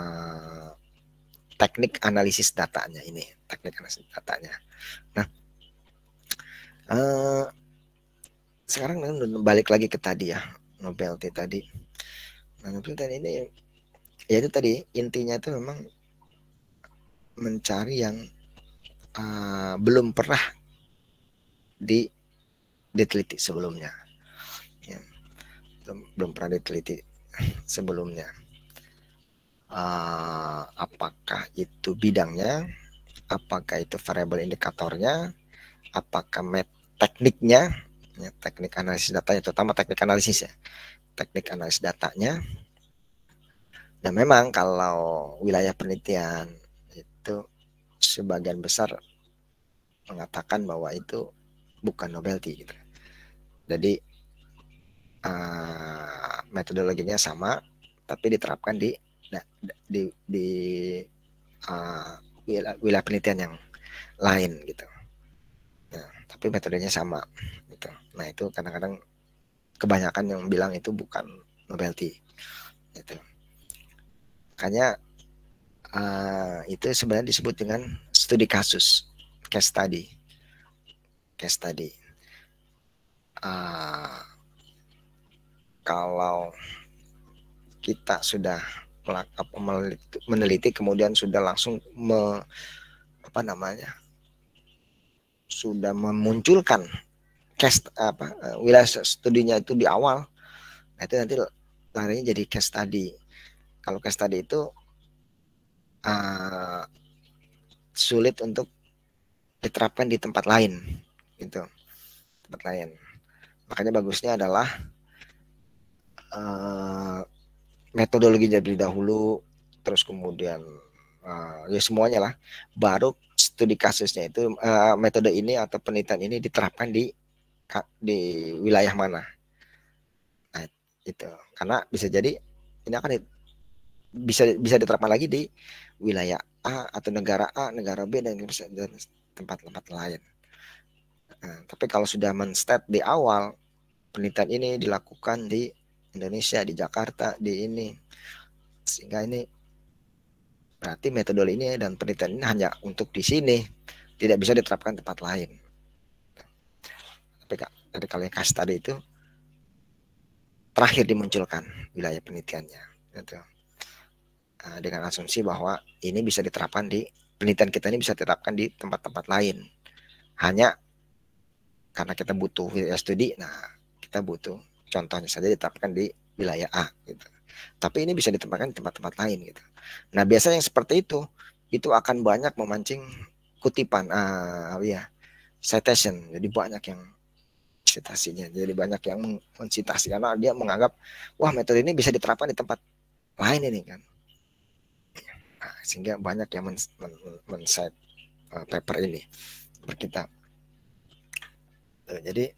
teknik analisis datanya ini. Teknik analisis datanya. Nah, sekarang balik lagi ke tadi ya, novelty tadi. Nah, novelty ini ya itu tadi intinya itu memang mencari yang belum pernah diteliti sebelumnya. Ya, belum pernah diteliti sebelumnya. Apakah itu bidangnya apakah itu variabel indikatornya, apakah tekniknya, ya, teknik analisis datanya, terutama teknik analisis ya, teknik analisis datanya. Dan memang kalau wilayah penelitian itu sebagian besar mengatakan bahwa itu bukan novelty gitu. Jadi metodologinya sama, tapi diterapkan di wilayah penelitian yang lain gitu. Nah, tapi metodenya sama gitu. Nah, itu kadang-kadang kebanyakan yang bilang itu bukan novelty gitu. Makanya itu sebenarnya disebut dengan studi kasus, case study. Kalau kita sudah meneliti, kemudian sudah langsung sudah memunculkan wilayah studinya itu di awal, nah itu nanti larinya jadi case study. Kalau case study itu sulit untuk diterapkan di tempat lain gitu, makanya bagusnya adalah metodologi dari dahulu, terus kemudian ya semuanya lah, baru studi kasusnya itu metode ini atau penelitian ini diterapkan di wilayah mana. Nah, itu karena bisa jadi ini akan bisa diterapkan lagi di wilayah A atau negara A, negara B, dan tempat-tempat lain. Nah, tapi kalau sudah men-state di awal penelitian ini dilakukan di Indonesia, di Jakarta, di ini, sehingga ini berarti metode ini dan penelitian ini hanya untuk di sini, tidak bisa diterapkan tempat lain. Tapi kalau yang case study itu terakhir dimunculkan wilayah penelitiannya gitu. Dengan asumsi bahwa ini bisa diterapkan di penelitian kita, ini bisa diterapkan di tempat-tempat lain, hanya karena kita butuh wilayah studi. Nah, kita butuh contohnya saja diterapkan di wilayah A gitu. Tapi ini bisa ditempatkan di tempat-tempat lain gitu. Nah, biasanya yang seperti itu akan banyak memancing kutipan, citation. Jadi banyak yang citasinya, jadi banyak yang mensitasi karena dia menganggap wah metode ini bisa diterapkan di tempat lain ini kan. Nah, sehingga banyak yang men-cite paper ini berkitab. Jadi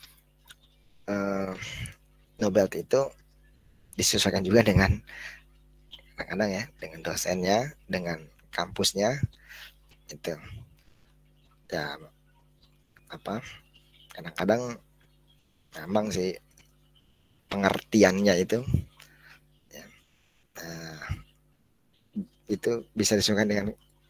novelty itu disesuaikan juga dengan kadang-kadang ya, dengan dosennya, dengan kampusnya itu ya, kadang-kadang memang sih pengertiannya itu ya, itu bisa disesuaikan dengan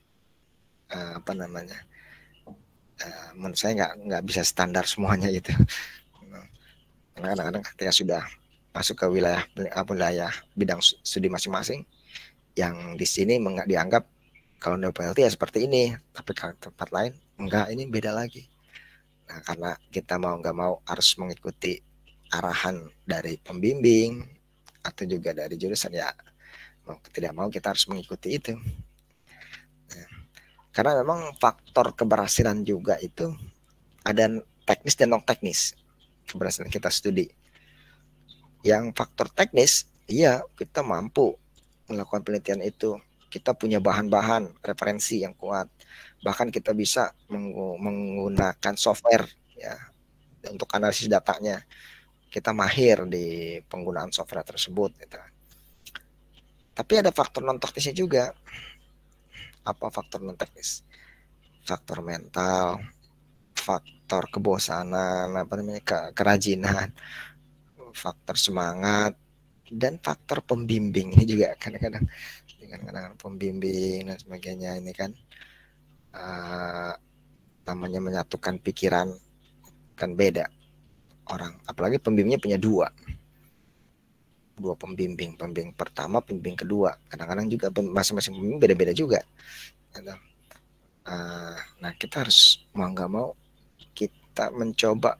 menurut saya nggak bisa standar semuanya gitu. Karena kadang-kadang ketika sudah masuk ke wilayah bidang studi masing-masing, yang di sini dianggap kalau novelty ya seperti ini, tapi kalau tempat lain enggak, ini beda lagi. Nah, karena kita mau nggak mau harus mengikuti arahan dari pembimbing atau juga dari jurusan, ya mau tidak mau kita harus mengikuti itu. Nah, karena memang faktor keberhasilan juga itu ada teknis dan non teknis keberhasilan kita studi. Yang faktor teknis, iya kita mampu melakukan penelitian itu, kita punya bahan-bahan referensi yang kuat, bahkan kita bisa menggunakan software ya untuk analisis datanya, kita mahir di penggunaan software tersebut gitu. Tapi ada faktor non teknisnya juga. Apa faktor non teknis? Faktor mental, faktor kebosanan, kerajinan, faktor semangat, dan faktor pembimbing. Ini juga kadang-kadang pembimbing dan sebagainya ini kan namanya menyatukan pikiran kan beda orang, apalagi pembimbingnya punya dua pembimbing pertama, pembimbing kedua, kadang-kadang juga masing-masing pembimbing beda-beda juga. Nah, kita harus mau nggak mau kita mencoba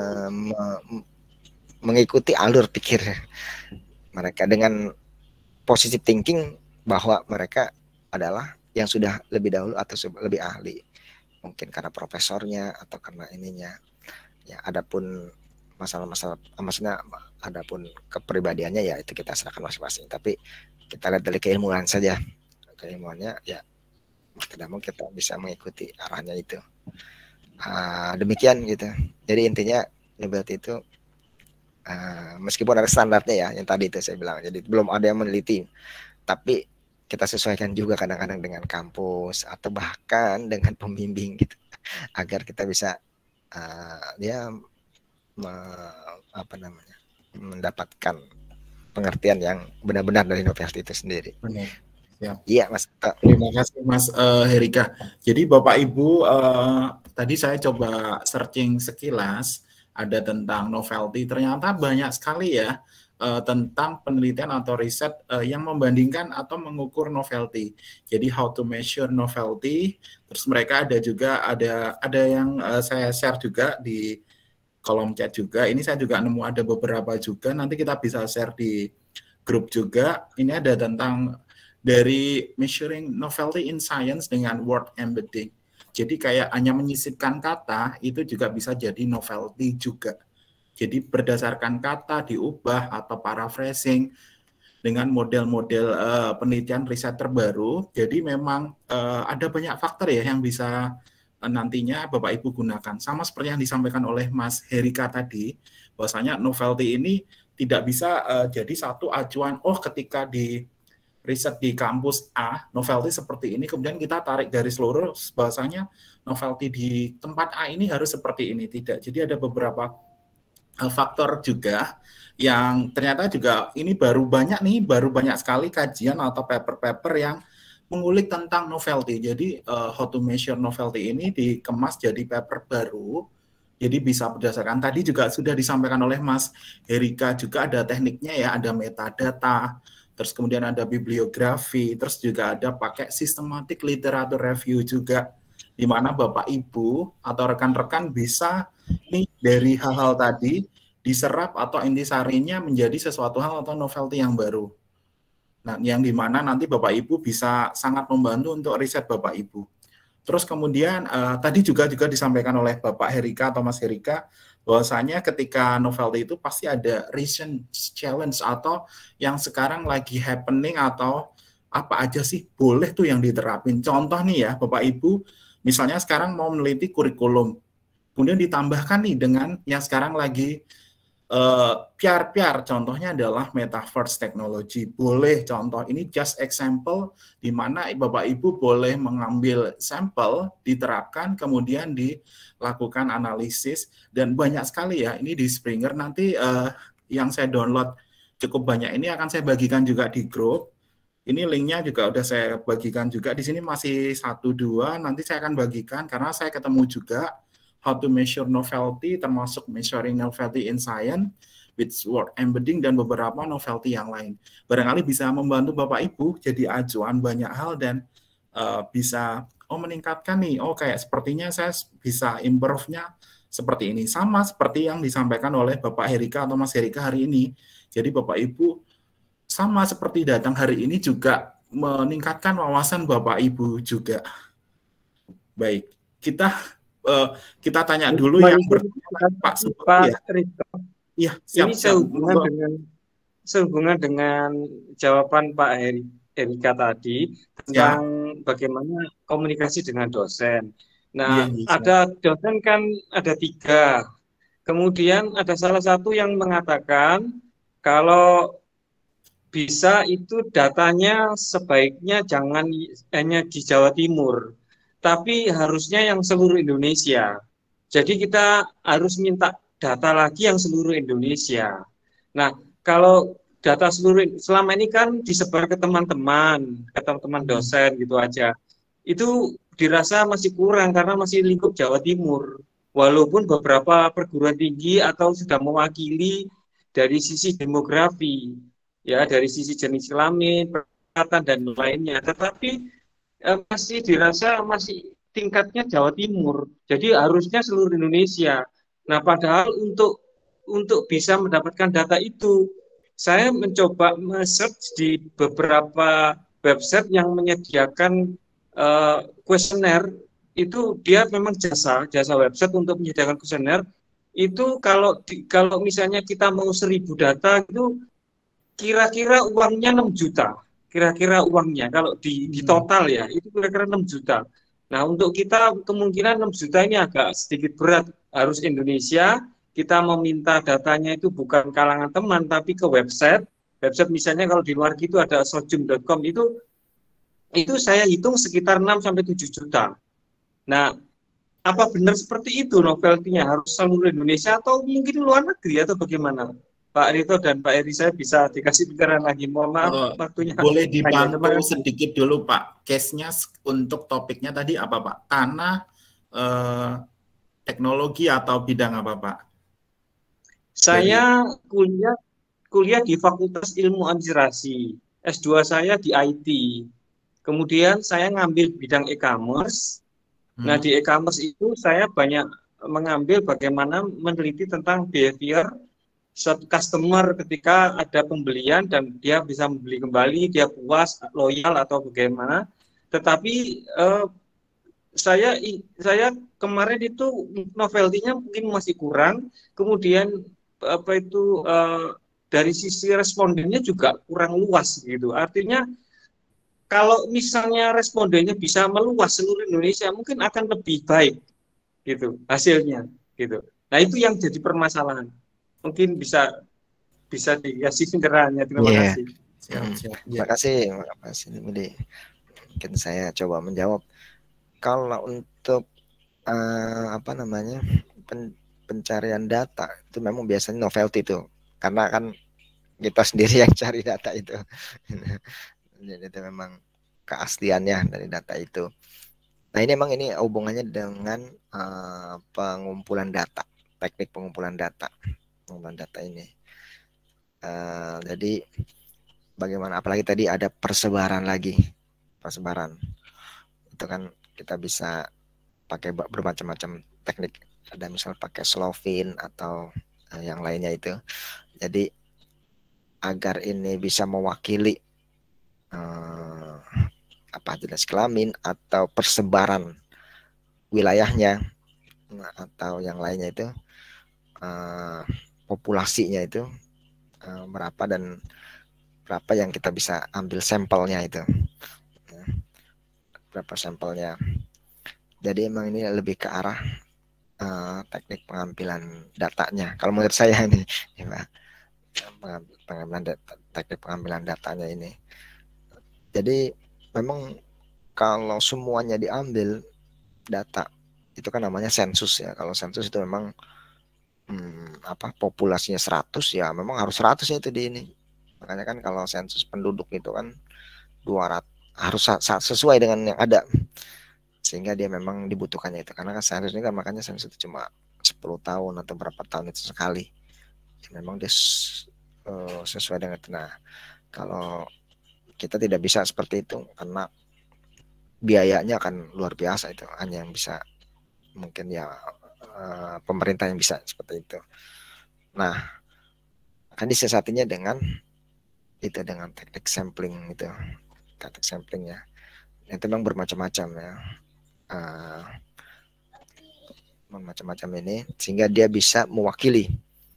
mengikuti alur pikir mereka dengan positive thinking, bahwa mereka adalah yang sudah lebih dahulu atau lebih ahli, mungkin karena profesornya atau karena ininya. Ya, adapun masalah-masalah, maksudnya adapun kepribadiannya ya itu kita serahkan masing-masing. Tapi kita lihat dari keilmuan saja, keilmuannya ya tidak mau kita bisa mengikuti arahnya itu. Demikian gitu. Jadi intinya liberty itu meskipun ada standarnya ya, yang tadi itu saya bilang. Jadi belum ada yang meneliti, tapi kita sesuaikan juga kadang-kadang dengan kampus atau bahkan dengan pembimbing gitu, agar kita bisa mendapatkan pengertian yang benar-benar dari novelty itu sendiri. Benar. Iya, Mas. Terima kasih, Mas Herika. Jadi Bapak Ibu, tadi saya coba searching sekilas ada tentang novelty. Ternyata banyak sekali ya tentang penelitian atau riset yang membandingkan atau mengukur novelty. Jadi how to measure novelty. Terus mereka ada juga ada yang saya share juga di kolom chat juga. Ini saya juga nemu ada beberapa juga. Nanti kita bisa share di grup juga. Ini ada tentang dari measuring novelty in science dengan word embedding. Jadi kayak hanya menyisipkan kata itu juga bisa jadi novelty juga. Jadi berdasarkan kata diubah atau paraphrasing dengan model-model penelitian riset terbaru. Jadi memang ada banyak faktor ya yang bisa nantinya Bapak Ibu gunakan. Sama seperti yang disampaikan oleh Mas Herika tadi, bahwasanya novelty ini tidak bisa jadi satu acuan, oh ketika di riset di kampus A, novelty seperti ini, kemudian kita tarik garis lurus bahwasanya novelty di tempat A ini harus seperti ini. Tidak. Jadi ada beberapa faktor juga yang ternyata juga ini baru banyak sekali kajian atau paper-paper yang mengulik tentang novelty. Jadi how to measure novelty ini dikemas jadi paper baru. Jadi bisa berdasarkan tadi juga sudah disampaikan oleh Mas Herika juga ada tekniknya ya, ada metadata, terus kemudian ada bibliografi, terus juga ada pakai systematic literature review juga, di mana Bapak Ibu atau rekan-rekan bisa nih dari hal-hal tadi diserap atau intisarinya menjadi sesuatu hal atau novelty yang baru. Nah, yang di mana nanti Bapak Ibu bisa sangat membantu untuk riset Bapak Ibu. Terus kemudian tadi juga disampaikan oleh Bapak Herika atau Mas Herika, bahwasanya ketika novelty itu pasti ada recent challenge atau yang sekarang lagi happening atau apa aja sih boleh tuh yang diterapin. Contoh nih ya Bapak Ibu, misalnya sekarang mau meneliti kurikulum, kemudian ditambahkan nih dengan yang sekarang lagi PR, contohnya adalah metaverse technology. Boleh contoh, ini just example di mana Bapak Ibu boleh mengambil sampel, diterapkan, kemudian dilakukan analisis, dan banyak sekali ya, ini di Springer, nanti yang saya download cukup banyak, ini akan saya bagikan juga di grup. Ini linknya juga udah saya bagikan juga, di sini masih 1-2, nanti saya akan bagikan, karena saya ketemu juga how to measure novelty, termasuk measuring novelty in science with word embedding dan beberapa novelty yang lain. Barangkali bisa membantu Bapak Ibu jadi acuan banyak hal dan bisa meningkatkan nih, kayak sepertinya saya bisa improve-nya seperti ini. Sama seperti yang disampaikan oleh Bapak Herika atau Mas Herika hari ini. Jadi Bapak Ibu sama seperti datang hari ini juga meningkatkan wawasan Bapak Ibu juga. Baik, kita tanya dulu yang bertanya Pak Rito. Iya, ini sehubungan dengan jawaban Pak Herika tadi tentang bagaimana komunikasi dengan dosen. Nah, ada dosen kan ada 3. Kemudian ada salah satu yang mengatakan kalau bisa itu datanya sebaiknya jangan hanya di Jawa Timur, tapi harusnya yang seluruh Indonesia. Jadi kita harus minta data lagi yang seluruh Indonesia. Nah, kalau data seluruh, selama ini kan disebar ke teman-teman dosen gitu aja. Itu dirasa masih kurang karena masih lingkup Jawa Timur. Walaupun beberapa perguruan tinggi atau sudah mewakili dari sisi demografi, ya dari sisi jenis kelamin, perkataan dan lainnya. Tetapi masih dirasa masih tingkatnya Jawa Timur. Jadi harusnya seluruh Indonesia. Nah, padahal untuk bisa mendapatkan data itu, saya mencoba men-search di beberapa website yang menyediakan kuesioner itu dia memang jasa website untuk menyediakan kuesioner itu kalau misalnya kita mau 1.000 data itu kira-kira uangnya 6 juta. Kira-kira uangnya kalau di total ya itu kira-kira 6 juta. Nah, untuk kita kemungkinan 6 juta ini agak sedikit berat, harus Indonesia, kita meminta datanya itu bukan kalangan teman tapi ke website misalnya kalau di luar gitu ada sojum.com itu saya hitung sekitar 6 sampai 7 juta. Nah, apa benar seperti itu novelty-nya harus seluruh Indonesia atau mungkin luar negeri atau bagaimana? Pak Rito dan Pak Eri, saya bisa dikasih pikiran lagi. Mohon maaf waktunya. Boleh dibantu sedikit dulu Pak, case-nya untuk topiknya tadi apa Pak? Tanah, teknologi atau bidang apa Pak? Saya kuliah di Fakultas Ilmu Administrasi, S2 saya di IT. Kemudian saya ngambil bidang e-commerce. Nah, di e-commerce itu saya banyak mengambil bagaimana meneliti tentang behavior suatu customer ketika ada pembelian dan dia bisa membeli kembali, dia puas, loyal atau bagaimana. Tetapi saya kemarin itu novelty-nya mungkin masih kurang. Kemudian dari sisi respondennya juga kurang luas gitu. Artinya kalau misalnya respondennya bisa meluas seluruh Indonesia mungkin akan lebih baik gitu hasilnya gitu. Nah, itu yang jadi permasalahan. Mungkin bisa dikasih pencerahannya. Terima kasih. Terima kasih, Mas Midi. Mungkin saya coba menjawab. Kalau untuk pencarian data itu memang biasanya novelty itu, karena kan kita sendiri yang cari data itu. Jadi itu memang keasliannya dari data itu. Nah, ini memang ini hubungannya dengan pengumpulan data, teknik pengumpulan data ini. Jadi bagaimana, apalagi tadi ada persebaran itu kan kita bisa pakai bermacam-macam teknik, ada misal pakai Slovin atau yang lainnya itu. Jadi agar ini bisa mewakili jenis kelamin atau persebaran wilayahnya atau yang lainnya itu, populasinya itu berapa dan berapa yang kita bisa ambil sampelnya itu, berapa sampelnya. Jadi emang ini lebih ke arah teknik pengambilan datanya. Kalau menurut saya ini, teknik pengambilan datanya ini. Jadi memang kalau semuanya diambil data itu kan namanya sensus ya. Kalau sensus itu memang populasinya 100 ya memang harus 100-nya itu di ini. Makanya kan kalau sensus penduduk itu kan 200 harus sesuai dengan yang ada. Sehingga dia memang dibutuhkannya itu. Karena kan sensus ini kan makanya sensus itu cuma 10 tahun atau berapa tahun itu sekali. Memang dia sesuai dengan itu. Nah, kalau kita tidak bisa seperti itu karena biayanya akan luar biasa itu. Hanya yang bisa mungkin ya pemerintah yang bisa seperti itu. Nah, akan disiasatinya dengan teknik sampling itu, teknik samplingnya. Itu memang bermacam-macam ya, bermacam-macam ini sehingga dia bisa mewakili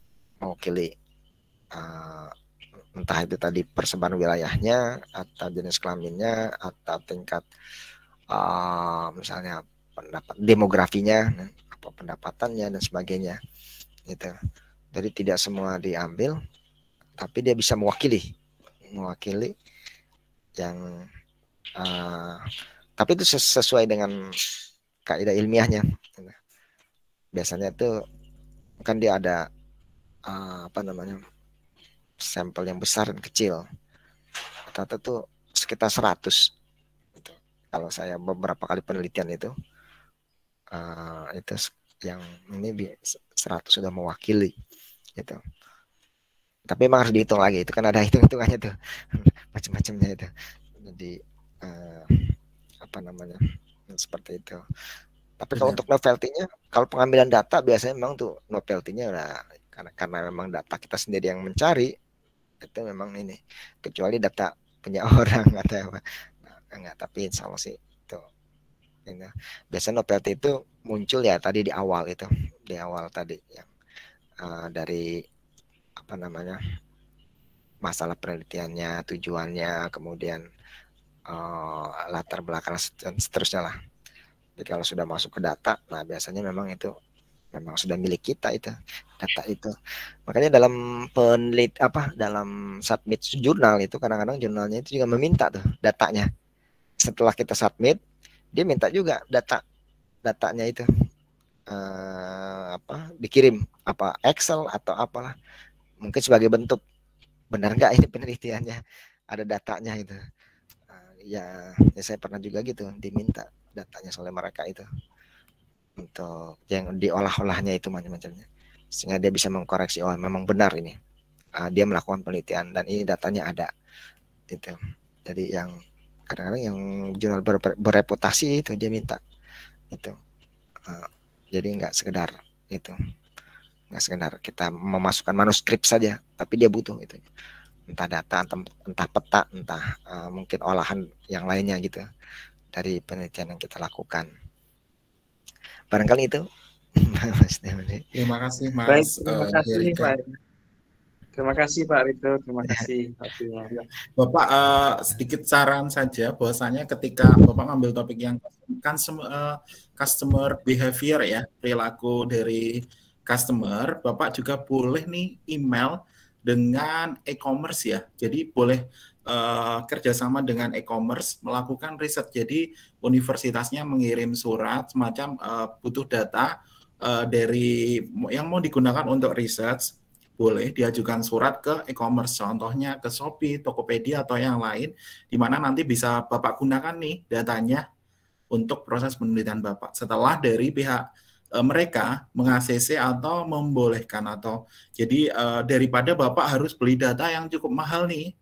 entah itu tadi persebaran wilayahnya atau jenis kelaminnya atau tingkat misalnya demografinya, apa pendapatannya dan sebagainya gitu. Jadi tidak semua diambil, tapi dia bisa mewakili yang tapi itu sesuai dengan kaidah ilmiahnya. Biasanya itu kan dia ada sampel yang besar dan kecil. Rata-rata tuh sekitar 100. Gitu. Kalau saya beberapa kali penelitian itu yang ini 100 sudah mewakili gitu. Tapi memang harus dihitung lagi, itu kan ada hitung-hitungannya tuh macam-macamnya itu. Jadi seperti itu. Tapi kalau untuk novelty-nya, kalau pengambilan data biasanya memang tuh novelty-nya karena memang data kita sendiri yang mencari itu memang ini, kecuali data punya orang atau apa. Enggak, tapi insya Allah sih itu Gitu. Biasanya novelty itu muncul ya tadi di awal itu, di awal tadi yang dari apa namanya, masalah penelitiannya, tujuannya, kemudian latar belakang dan seterusnya lah. Jadi kalau sudah masuk ke data, nah biasanya memang itu memang sudah milik kita itu data itu. Makanya dalam dalam submit jurnal itu kadang-kadang jurnalnya itu juga meminta tuh datanya. Setelah kita submit, dia minta juga datanya itu dikirim apa Excel atau apalah, mungkin sebagai bentuk benar nggak ini penelitiannya, ada datanya itu. Ya saya pernah juga gitu diminta datanya oleh mereka itu untuk yang diolah-olahnya itu macam-macamnya, sehingga dia bisa mengkoreksi, oh memang benar ini dia melakukan penelitian dan ini datanya ada gitu. Jadi yang kadang-kadang yang jurnal bereputasi itu dia minta itu, jadi nggak sekedar itu, nggak sekedar kita memasukkan manuskrip saja, tapi dia butuh itu, entah data, entah peta, entah mungkin olahan yang lainnya gitu dari penelitian yang kita lakukan. Barangkali itu. Terima kasih Mas Baik, terima kasih Herika. Pak. Terima kasih Pak Rito, terima kasih waktunya. Bapak sedikit saran saja, bahwasanya ketika Bapak ngambil topik yang customer behavior ya, perilaku dari customer, Bapak juga boleh nih email dengan e-commerce ya. Jadi boleh kerjasama dengan e-commerce, melakukan riset. Jadi universitasnya mengirim surat semacam butuh data dari yang mau digunakan untuk research, boleh diajukan surat ke e-commerce, contohnya ke Shopee, Tokopedia, atau yang lain, di mana nanti bisa Bapak gunakan nih datanya untuk proses penelitian Bapak. Setelah dari pihak mereka meng-ACC atau membolehkan, atau jadi daripada Bapak harus beli data yang cukup mahal nih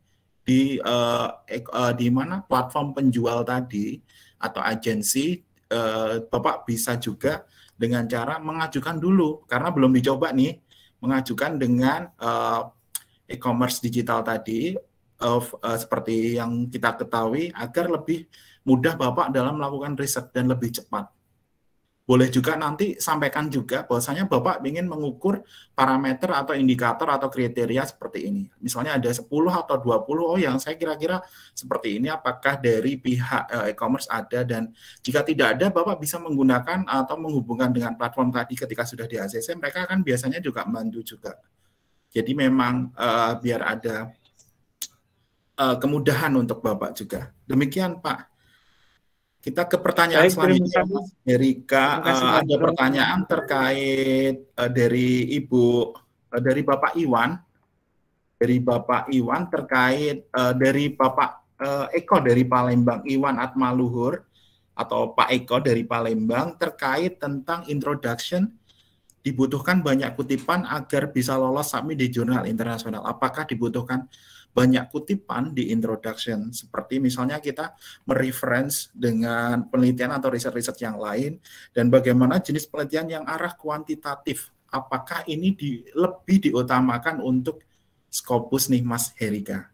di mana platform penjual tadi atau agensi, Bapak bisa juga dengan cara mengajukan dulu, karena belum dicoba nih, mengajukan dengan e-commerce digital tadi, seperti yang kita ketahui, agar lebih mudah Bapak dalam melakukan riset dan lebih cepat. Boleh juga nanti sampaikan juga bahwasanya Bapak ingin mengukur parameter atau indikator atau kriteria seperti ini. Misalnya ada 10 atau 20, oh yang saya kira-kira seperti ini, apakah dari pihak e-commerce ada, dan jika tidak ada, Bapak bisa menggunakan atau menghubungkan dengan platform tadi ketika sudah di ACC, mereka kan biasanya juga membantu juga. Jadi memang biar ada kemudahan untuk Bapak juga. Demikian Pak. Kita ke pertanyaan selanjutnya, Mas Herika. Ada pertanyaan terkait dari dari Bapak Iwan. Dari Bapak Iwan terkait dari Bapak Eko dari Palembang, Iwan Atmaluhur, atau Pak Eko dari Palembang, terkait tentang introduction, dibutuhkan banyak kutipan agar bisa lolos submit di jurnal internasional. Apakah dibutuhkan banyak kutipan di introduction, seperti misalnya kita mereference dengan penelitian atau riset-riset yang lain, dan bagaimana jenis penelitian yang arah kuantitatif, apakah ini lebih diutamakan untuk Scopus nih Mas Herika?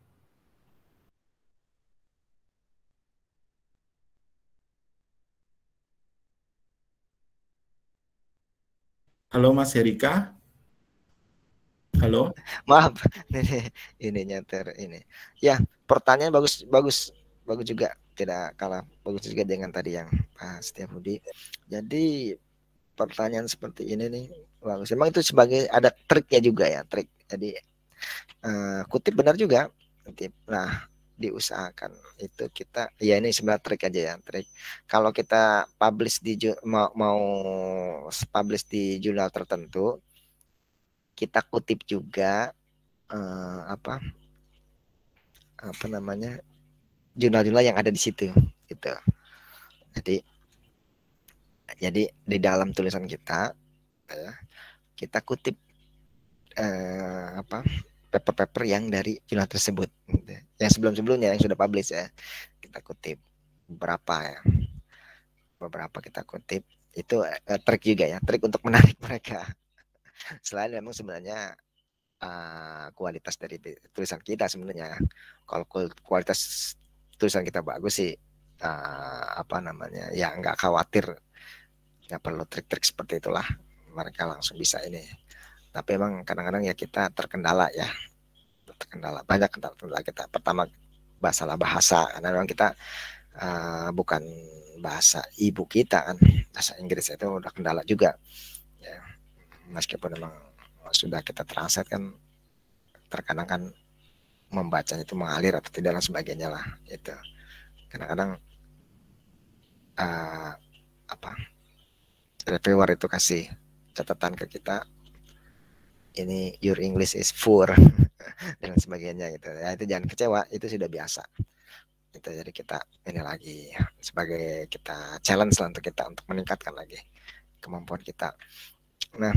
Halo Mas Herika. Halo. Maaf, ini nyetir ini. Ya, pertanyaan bagus juga, tidak kalah bagus juga dengan tadi yang Pak Setiabudi. Jadi pertanyaan seperti ini nih bagus. Memang itu sebagai ada triknya juga ya, trik. Jadi kutip benar juga. Kutip. Nah, diusahakan itu kita, ya ini sebenarnya trik aja ya, trik. Kalau kita publish mau publish di jurnal tertentu, kita kutip juga apa namanya, jurnal-jurnal yang ada di situ gitu. Jadi di dalam tulisan kita kita kutip paper-paper yang dari jurnal tersebut gitu. Yang sebelum-sebelumnya yang sudah publish ya, kita kutip beberapa kita kutip. Itu trik juga ya, trik untuk menarik mereka. Selain memang sebenarnya kualitas dari tulisan kita sebenarnya, kalau kualitas tulisan kita bagus sih apa namanya, ya nggak khawatir, nggak perlu trik-trik seperti itulah, mereka langsung bisa ini. Tapi emang kadang-kadang ya kita terkendala ya, banyak kendala kita. Pertama masalah bahasa, karena memang kita bukan bahasa ibu kita kan, bahasa Inggris itu udah kendala juga ya, meskipun memang sudah kita translate kan, terkadang kan membacanya itu mengalir atau tidak dan sebagainya lah itu. Kadang-kadang apa, reviewer itu kasih catatan ke kita, ini your English is poor dan sebagainya gitu ya. Itu jangan kecewa, itu sudah biasa itu. Jadi kita ini lagi sebagai kita challenge lah untuk kita untuk meningkatkan lagi kemampuan kita. Nah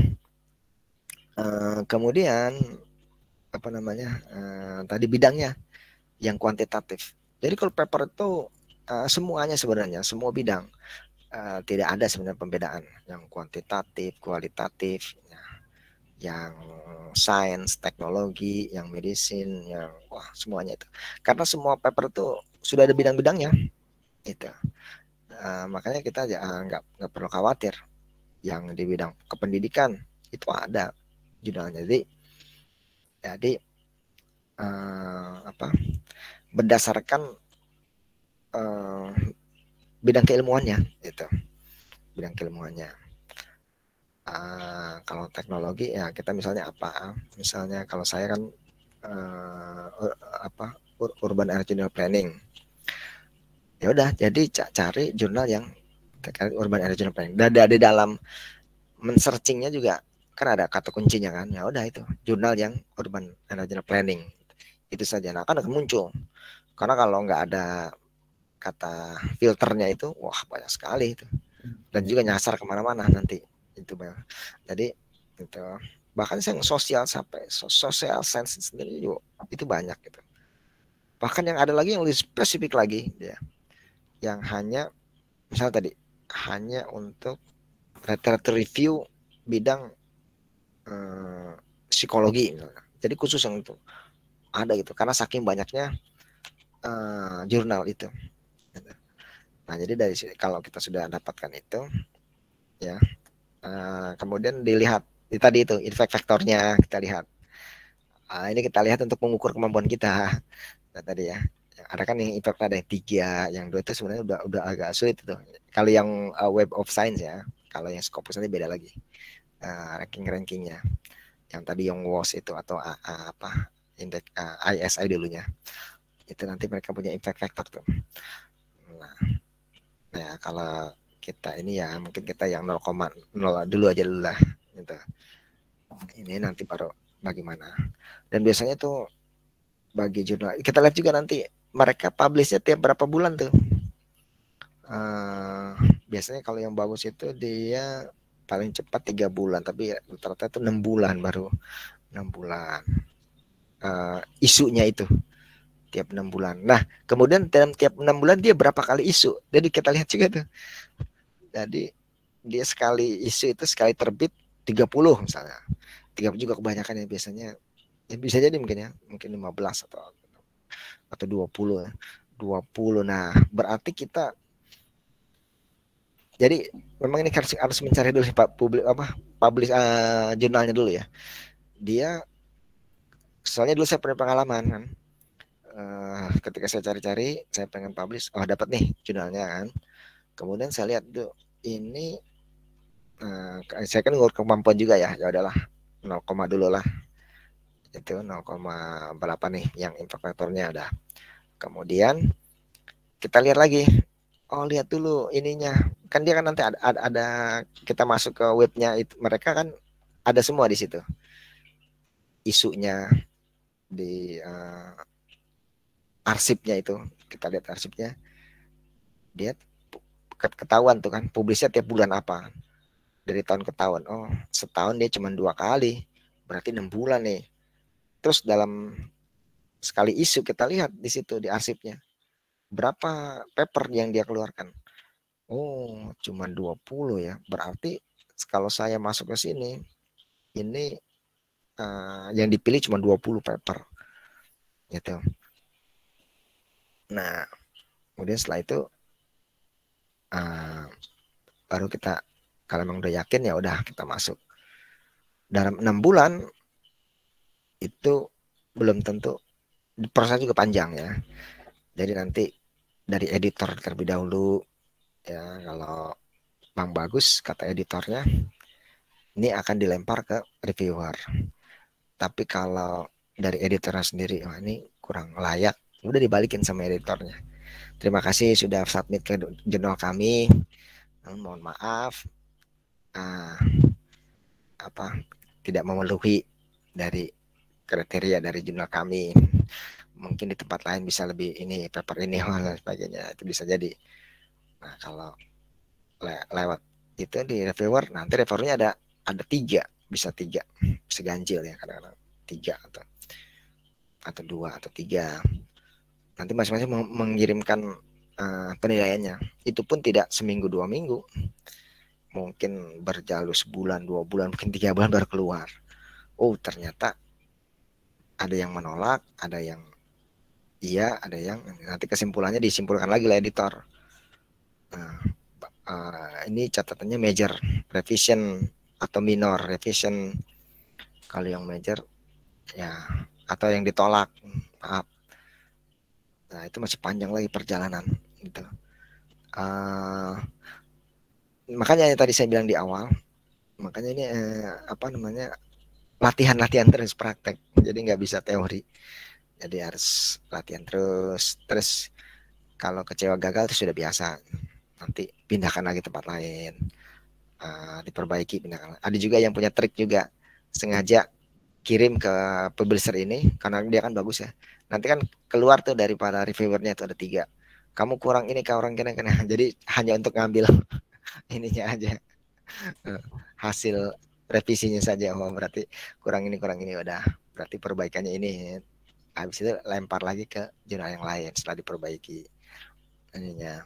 kemudian apa namanya, tadi bidangnya yang kuantitatif. Jadi kalau paper itu semuanya sebenarnya, semua bidang, tidak ada sebenarnya pembedaan yang kuantitatif, kualitatif, yang sains, teknologi, yang medicine, yang wah semuanya itu. Karena semua paper itu sudah ada bidang-bidangnya itu. Makanya kita nggak perlu khawatir. Yang di bidang kependidikan itu ada jurnalnya. Jadi apa, berdasarkan bidang keilmuannya itu, bidang keilmuannya. Kalau teknologi ya kita misalnya apa, misalnya kalau saya kan apa, urban regional planning, ya udah jadi cari jurnal yang terkait urban regional planning. Dan di dalam men-searchingnya juga kan ada kata kuncinya kan, ya udah itu jurnal yang urban regional planning, itu saja. Nah kan akan muncul, karena kalau nggak ada kata filternya itu wah banyak sekali itu, dan juga nyasar kemana-mana nanti itu banyak. Jadi itu bahkan yang sosial sampai sosial science sendiri juga itu banyak gitu. Bahkan yang ada lagi yang lebih spesifik lagi ya, yang hanya misalnya tadi hanya untuk literature review bidang psikologi misalnya. Jadi khusus yang itu ada gitu, karena saking banyaknya jurnal itu. Nah jadi dari kalau kita sudah dapatkan itu ya, kemudian dilihat tadi itu impact faktornya kita lihat. Ini kita lihat untuk mengukur kemampuan kita. Nah, tadi ya, ada kan yang impact ada yang 3, yang 2 itu sebenarnya udah agak sulit itu. Kalau yang Web of Science ya, kalau yang Scopus nanti beda lagi ranking-rankingnya. Yang tadi yang WOS itu atau apa indeks ISI dulunya, itu nanti mereka punya impact factor tuh. Nah ya kalau kita ini ya mungkin kita yang 0,0 dulu aja dulu lah gitu. Ini nanti baru bagaimana. Dan biasanya tuh bagi jurnal kita lihat juga nanti mereka publishnya tiap berapa bulan tuh. Biasanya kalau yang bagus itu dia paling cepat 3 bulan, tapi rata-rata itu 6 bulan baru 6 bulan isunya itu tiap 6 bulan. Nah kemudian dalam tiap 6 bulan dia berapa kali isu, jadi kita lihat juga tuh. Jadi dia sekali isu itu sekali terbit 30 misalnya, 30 juga kebanyakan ya biasanya ya, bisa jadi mungkin ya mungkin 15 atau 20. Nah berarti kita jadi memang ini harus mencari dulu sih Pak publish jurnalnya dulu ya. Dia soalnya dulu saya pernah pengalaman kan, ketika saya cari-cari saya pengen publish, oh dapat nih jurnalnya kan, kemudian saya lihat tuh ini saya kan ngukur kemampuan juga ya, ya udahlah 0, dulu lah itu 0, berapa nih yang impact faktornya ada. Kemudian kita lihat lagi, oh lihat dulu ininya kan, dia kan nanti ada kita masuk ke webnya itu, mereka kan ada semua di situ isunya di arsipnya itu, kita lihat arsipnya, dia ketahuan tuh kan publisnya tiap bulan apa dari tahun ke tahun. Oh setahun dia cuma 2 kali, berarti 6 bulan nih. Terus dalam sekali isu kita lihat di situ di arsipnya berapa paper yang dia keluarkan. Oh cuma 20 ya, berarti kalau saya masuk ke sini ini yang dipilih cuma 20 paper gitu. Nah kemudian setelah itu baru kita kalau memang udah yakin ya udah kita masuk. Dalam 6 bulan itu belum tentu, proses juga panjang ya. Jadi nanti dari editor terlebih dahulu ya, kalau Bang bagus kata editornya, ini akan dilempar ke reviewer. Tapi kalau dari editornya sendiri, wah ini kurang layak, udah dibalikin sama editornya. Terima kasih sudah submit ke jurnal kami. Namun mohon maaf, tidak memenuhi dari kriteria dari jurnal kami. Mungkin di tempat lain bisa lebih ini, paper ini dan sebagainya, itu bisa jadi. Nah kalau lewat itu di reviewer, nanti reviewernya ada 3, bisa 3, bisa ganjil ya, kadang-kadang 3 atau 2 atau 3. Nanti masing-masing mengirimkan penilaiannya. Itu pun tidak seminggu 2 minggu, mungkin berjalur sebulan 2 bulan, mungkin 3 bulan baru keluar. Oh ternyata ada yang menolak, ada yang iya, ada yang nanti kesimpulannya disimpulkan lagi oleh editor. Ini catatannya major revision atau minor revision. Kalau yang major ya, atau yang ditolak, maaf. Nah itu masih panjang lagi perjalanan gitu. Makanya yang tadi saya bilang di awal, makanya ini latihan terus, praktek. Jadi nggak bisa teori. Jadi harus latihan terus. Kalau kecewa gagal itu sudah biasa. Nanti pindahkan lagi tempat lain, diperbaiki, pindahkan. Ada juga yang punya trik juga, sengaja kirim ke publisher ini karena dia kan bagus ya. Nanti kan keluar tuh daripada reviewernya itu ada 3. Kamu kurang ini, kurang kena. Jadi hanya untuk ngambil ininya aja, hasil revisinya saja. Oh berarti kurang ini udah, berarti perbaikannya ini. Habis itu lempar lagi ke jurnal yang lain setelah diperbaiki ininya.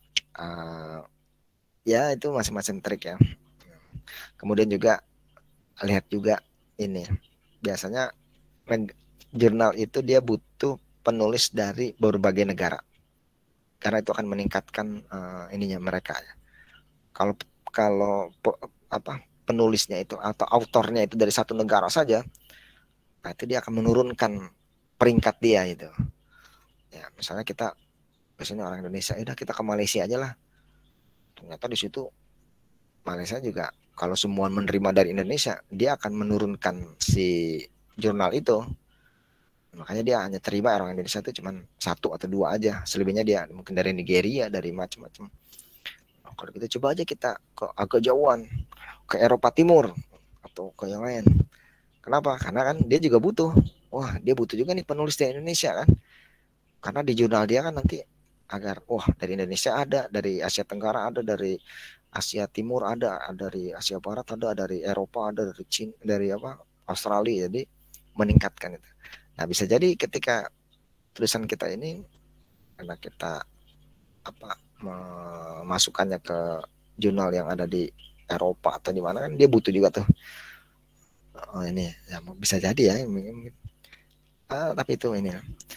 Ya itu masing-masing trik ya. Kemudian juga lihat juga ini, biasanya jurnal itu dia butuh penulis dari berbagai negara karena itu akan meningkatkan ininya mereka ya. Kalau penulisnya itu atau autornya itu dari satu negara saja, nah itu dia akan menurunkan peringkat dia itu. Ya, misalnya kita biasanya orang Indonesia, udah kita ke Malaysia aja lah. Ternyata di situ Malaysia juga kalau semua menerima dari Indonesia, dia akan menurunkan si jurnal itu. Makanya dia hanya terima orang Indonesia itu cuma 1 atau 2 aja. Selebihnya dia mungkin dari Nigeria, dari macam-macam. Nah, kalau kita coba aja kita ke agak jauhan, ke Eropa Timur atau ke yang lain. Kenapa? Karena kan dia juga butuh. Wah, dia butuh juga nih penulis dari Indonesia kan. Karena di jurnal dia kan nanti agar dari Indonesia ada, dari Asia Tenggara ada, dari Asia Timur ada, dari Asia Barat ada, dari Eropa ada, dari Cina, dari Australia. Jadi meningkatkan itu. Nah, bisa jadi ketika tulisan kita ini karena kita memasukkannya ke jurnal yang ada di Eropa atau di mana kan dia butuh juga tuh. Ini ya bisa jadi ya. Tapi itu ini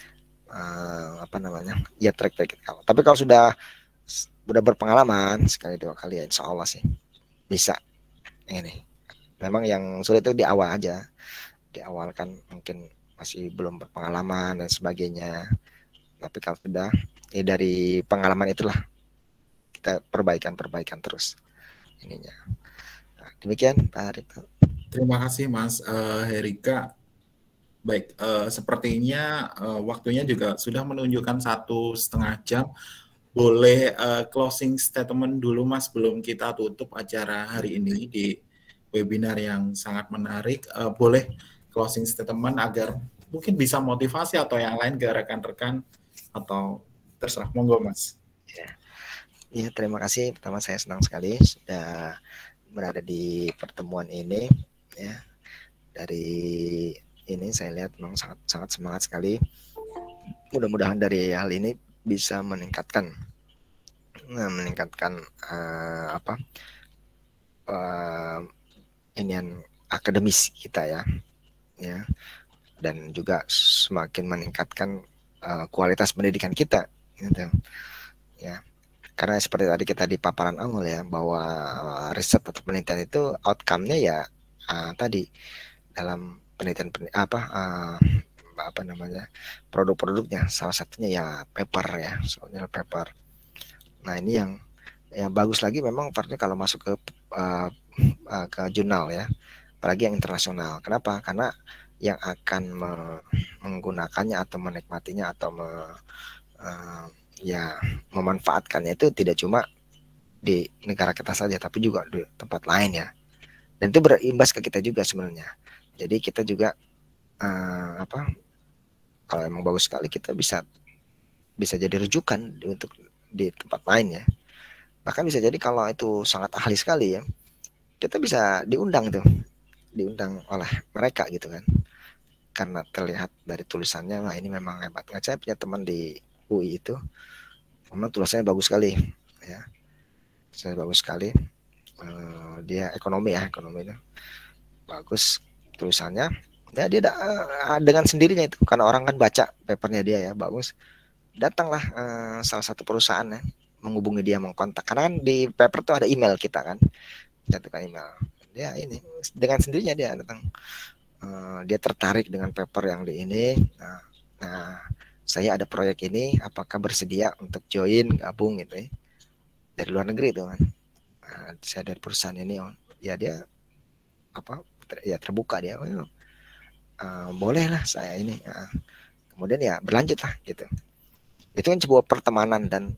ya trik-trik. Tapi kalau sudah berpengalaman sekali 2 kali ya insya Allah sih bisa ini. Memang yang sulit itu di awal aja, di awal kan mungkin masih belum berpengalaman dan sebagainya. Tapi kalau sudah ya dari pengalaman itulah kita perbaikan terus ininya. Nah, demikian Pak Rito. Terima kasih Mas Herika. Baik, sepertinya waktunya juga sudah menunjukkan 1,5 jam. Boleh closing statement dulu Mas sebelum kita tutup acara hari ini di webinar yang sangat menarik. Boleh closing statement agar mungkin bisa motivasi atau yang lain ke rekan-rekan atau terserah, monggo Mas. Ya, terima kasih. Pertama saya senang sekali sudah berada di pertemuan ini ya. Dari ini saya lihat memang sangat semangat sekali. Mudah-mudahan dari hal ini bisa meningkatkan inian akademis kita ya, dan juga semakin meningkatkan kualitas pendidikan kita, gitu ya. Karena seperti tadi kita di paparan awal ya, bahwa riset atau penelitian itu outcome-nya ya tadi dalam penelitian apa namanya, produk-produknya, salah satunya ya paper ya, soalnya paper. Nah ini yang bagus lagi memang partnya kalau masuk ke jurnal ya, apalagi yang internasional. Kenapa? Karena yang akan menggunakannya atau menikmatinya atau memanfaatkannya itu tidak cuma di negara kita saja, tapi juga di tempat lain ya. Dan itu berimbas ke kita juga sebenarnya. Jadi kita juga kalau emang bagus sekali, kita bisa jadi rujukan untuk di tempat lain ya. Bahkan bisa jadi kalau itu sangat ahli sekali ya, kita bisa diundang oleh mereka gitu kan. Karena terlihat dari tulisannya, wah ini memang hebat. Saya punya teman di UI itu, memang tulisannya bagus sekali ya. Saya bagus sekali. Dia ekonomi itu bagus tulisannya. Ya dia dengan sendirinya itu, karena orang kan baca papernya dia ya bagus. Datanglah salah satu perusahaan ya, menghubungi dia, mengkontak. Karena kan di paper tuh ada email kita kan, jatuhkan email. Dia ini dengan sendirinya dia datang. Dia tertarik dengan paper yang di ini. Nah, saya ada proyek ini, apakah bersedia untuk join, gabung gitu ya. Dari luar negeri itu kan. Saya dari perusahaan ini, ya dia terbuka dia. Boleh lah saya ini. Kemudian ya berlanjut lah gitu. Itu kan sebuah pertemanan dan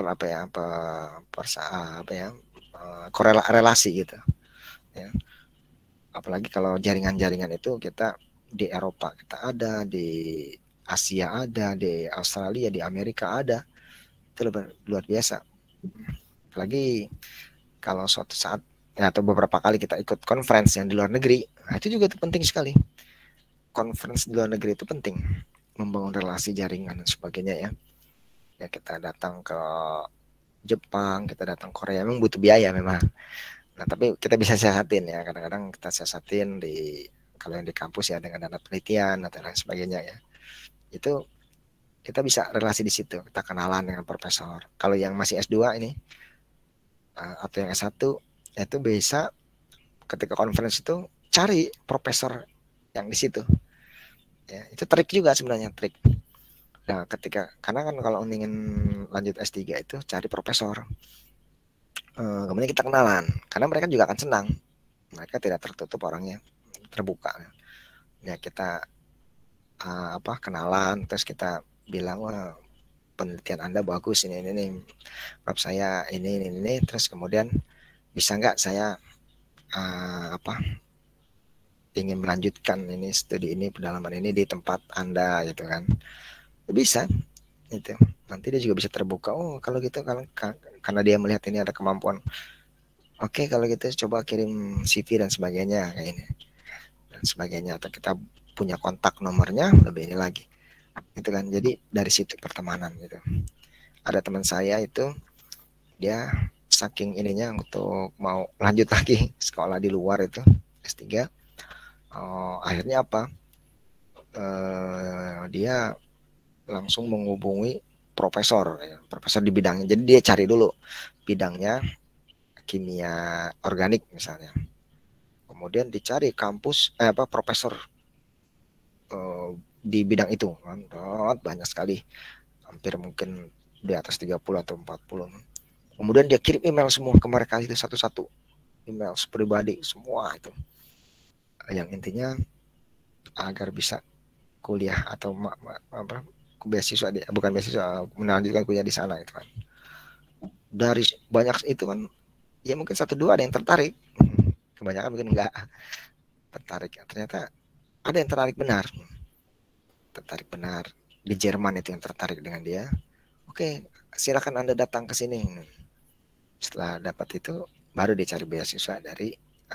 relasi gitu. Ya. Apalagi kalau jaringan-jaringan itu kita di Eropa kita ada, di Asia ada, di Australia, di Amerika ada. Itu luar biasa. Apalagi kalau suatu saat ya, atau beberapa kali kita ikut conference yang di luar negeri, itu juga itu penting sekali. Conference di luar negeri itu penting, membangun relasi, jaringan dan sebagainya ya. Ya kita datang ke Jepang, kita datang Korea, memang butuh biaya memang. Nah tapi kita bisa siasatin ya, kadang-kadang kita siasatin kalau yang di kampus ya dengan dana penelitian atau lain sebagainya ya. Itu kita bisa relasi di situ, kita kenalan dengan profesor. Kalau yang masih S2 ini atau yang S1 itu bisa ketika conference itu cari profesor yang di situ. Ya, itu trik juga sebenarnya, trik. Nah, karena kan kalau ingin lanjut S3 itu cari profesor. Kemudian kita kenalan, karena mereka juga akan senang. Mereka tidak tertutup orangnya, terbuka. Ya kita kenalan, terus kita bilang, wah penelitian Anda bagus, ini. Menurut saya ini, terus kemudian bisa nggak saya ingin melanjutkan ini studi ini, pendalaman ini di tempat Anda gitu kan. Bisa itu. Nanti dia juga bisa terbuka. Oh, kalau gitu karena dia melihat ini ada kemampuan. Oke, kalau gitu coba kirim CV dan sebagainya kayak ini. Dan sebagainya, atau kita punya kontak nomornya, lebih ini lagi. Gitu kan. Jadi dari situ pertemanan gitu. Ada teman saya itu dia saking ininya untuk mau lanjut lagi sekolah di luar itu S3. Akhirnya apa? Dia langsung menghubungi profesor di bidangnya. Jadi dia cari dulu bidangnya kimia organik misalnya. Kemudian dicari kampus profesor di bidang itu. Banyak sekali. Hampir mungkin di atas 30 atau 40. Kemudian dia kirim email semua ke mereka itu satu-satu. Email pribadi semua itu. Yang intinya agar bisa kuliah atau beasiswa, bukan beasiswa, melanjutkan kuliah di sana itu kan. Dari banyak itu kan ya mungkin 1-2 ada yang tertarik, kebanyakan mungkin enggak tertarik. Ternyata ada yang tertarik benar di Jerman itu yang tertarik dengan dia. Oke, silakan Anda datang ke sini. Setelah dapat itu baru dicari beasiswa dari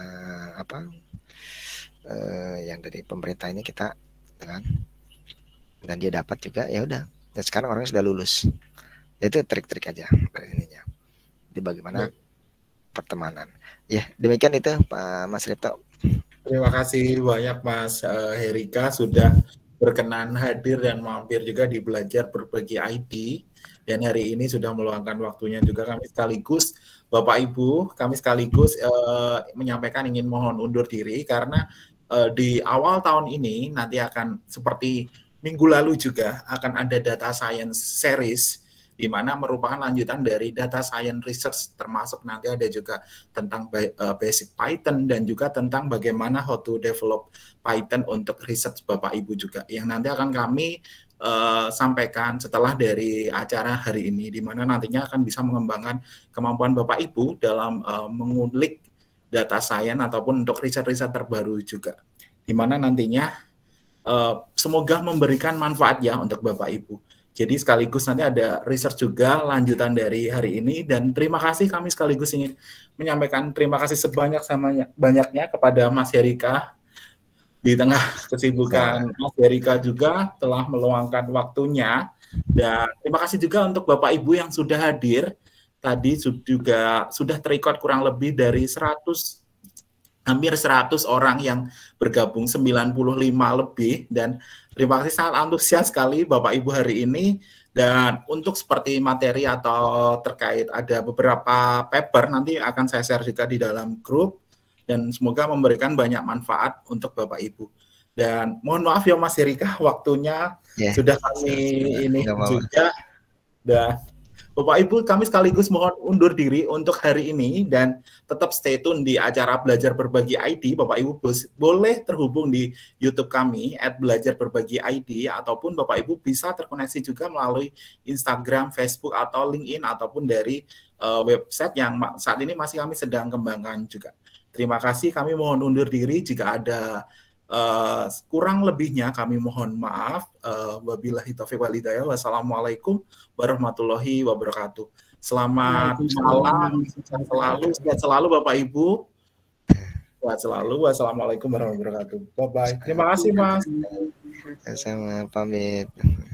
yang dari pemerintah ini kita kan, dan dia dapat juga, ya udah. Dan sekarang orangnya sudah lulus. Itu trik-trik aja dari ininya. Jadi bagaimana pertemanan. Ya, demikian itu Pak Mas Ripto. Terima kasih banyak Mas Herika sudah berkenan hadir dan mampir juga di Belajar Berbagi ID. Dan hari ini sudah meluangkan waktunya juga kami sekaligus, Bapak Ibu, kami sekaligus menyampaikan ingin mohon undur diri karena di awal tahun ini nanti akan seperti minggu lalu juga akan ada data science series di mana merupakan lanjutan dari data science research, termasuk nanti ada juga tentang basic Python dan juga tentang bagaimana how to develop Python untuk research Bapak Ibu juga yang nanti akan kami sampaikan setelah dari acara hari ini, di mana nantinya akan bisa mengembangkan kemampuan Bapak Ibu dalam mengulik data science ataupun untuk riset-riset terbaru juga, di mana nantinya semoga memberikan manfaat ya untuk Bapak Ibu. Jadi sekaligus nanti ada research juga lanjutan dari hari ini, dan terima kasih, kami sekaligus ingin menyampaikan terima kasih sebanyak-banyaknya kepada Mas Herika. Di tengah kesibukan Mas Herika juga telah meluangkan waktunya, dan terima kasih juga untuk Bapak Ibu yang sudah hadir. Tadi juga sudah terrecord kurang lebih dari hampir 100 orang yang bergabung, 95 lebih, dan terima kasih, sangat antusias sekali Bapak Ibu hari ini. Dan untuk seperti materi atau terkait ada beberapa paper nanti akan saya share juga di dalam grup, dan semoga memberikan banyak manfaat untuk Bapak Ibu. Dan mohon maaf ya Mas Herika, waktunya sudah kami ini juga. Dan Bapak Ibu, kami sekaligus mohon undur diri untuk hari ini, dan tetap stay tune di acara Belajar Berbagi ID. Bapak Ibu boleh terhubung di YouTube kami @belajarberbagiid, ataupun Bapak Ibu bisa terkoneksi juga melalui Instagram, Facebook, atau LinkedIn, ataupun dari website yang saat ini masih kami sedang kembangkan juga. Terima kasih, kami mohon undur diri. Jika ada kurang lebihnya kami mohon maaf. Wabillahi taufiq wal hidayah. Wassalamualaikum warahmatullahi wabarakatuh. Selamat malam, sehat selalu Bapak Ibu. Sehat selalu. Wassalamualaikum warahmatullahi wabarakatuh. Bye bye. Terima kasih Mas. Sama pamit.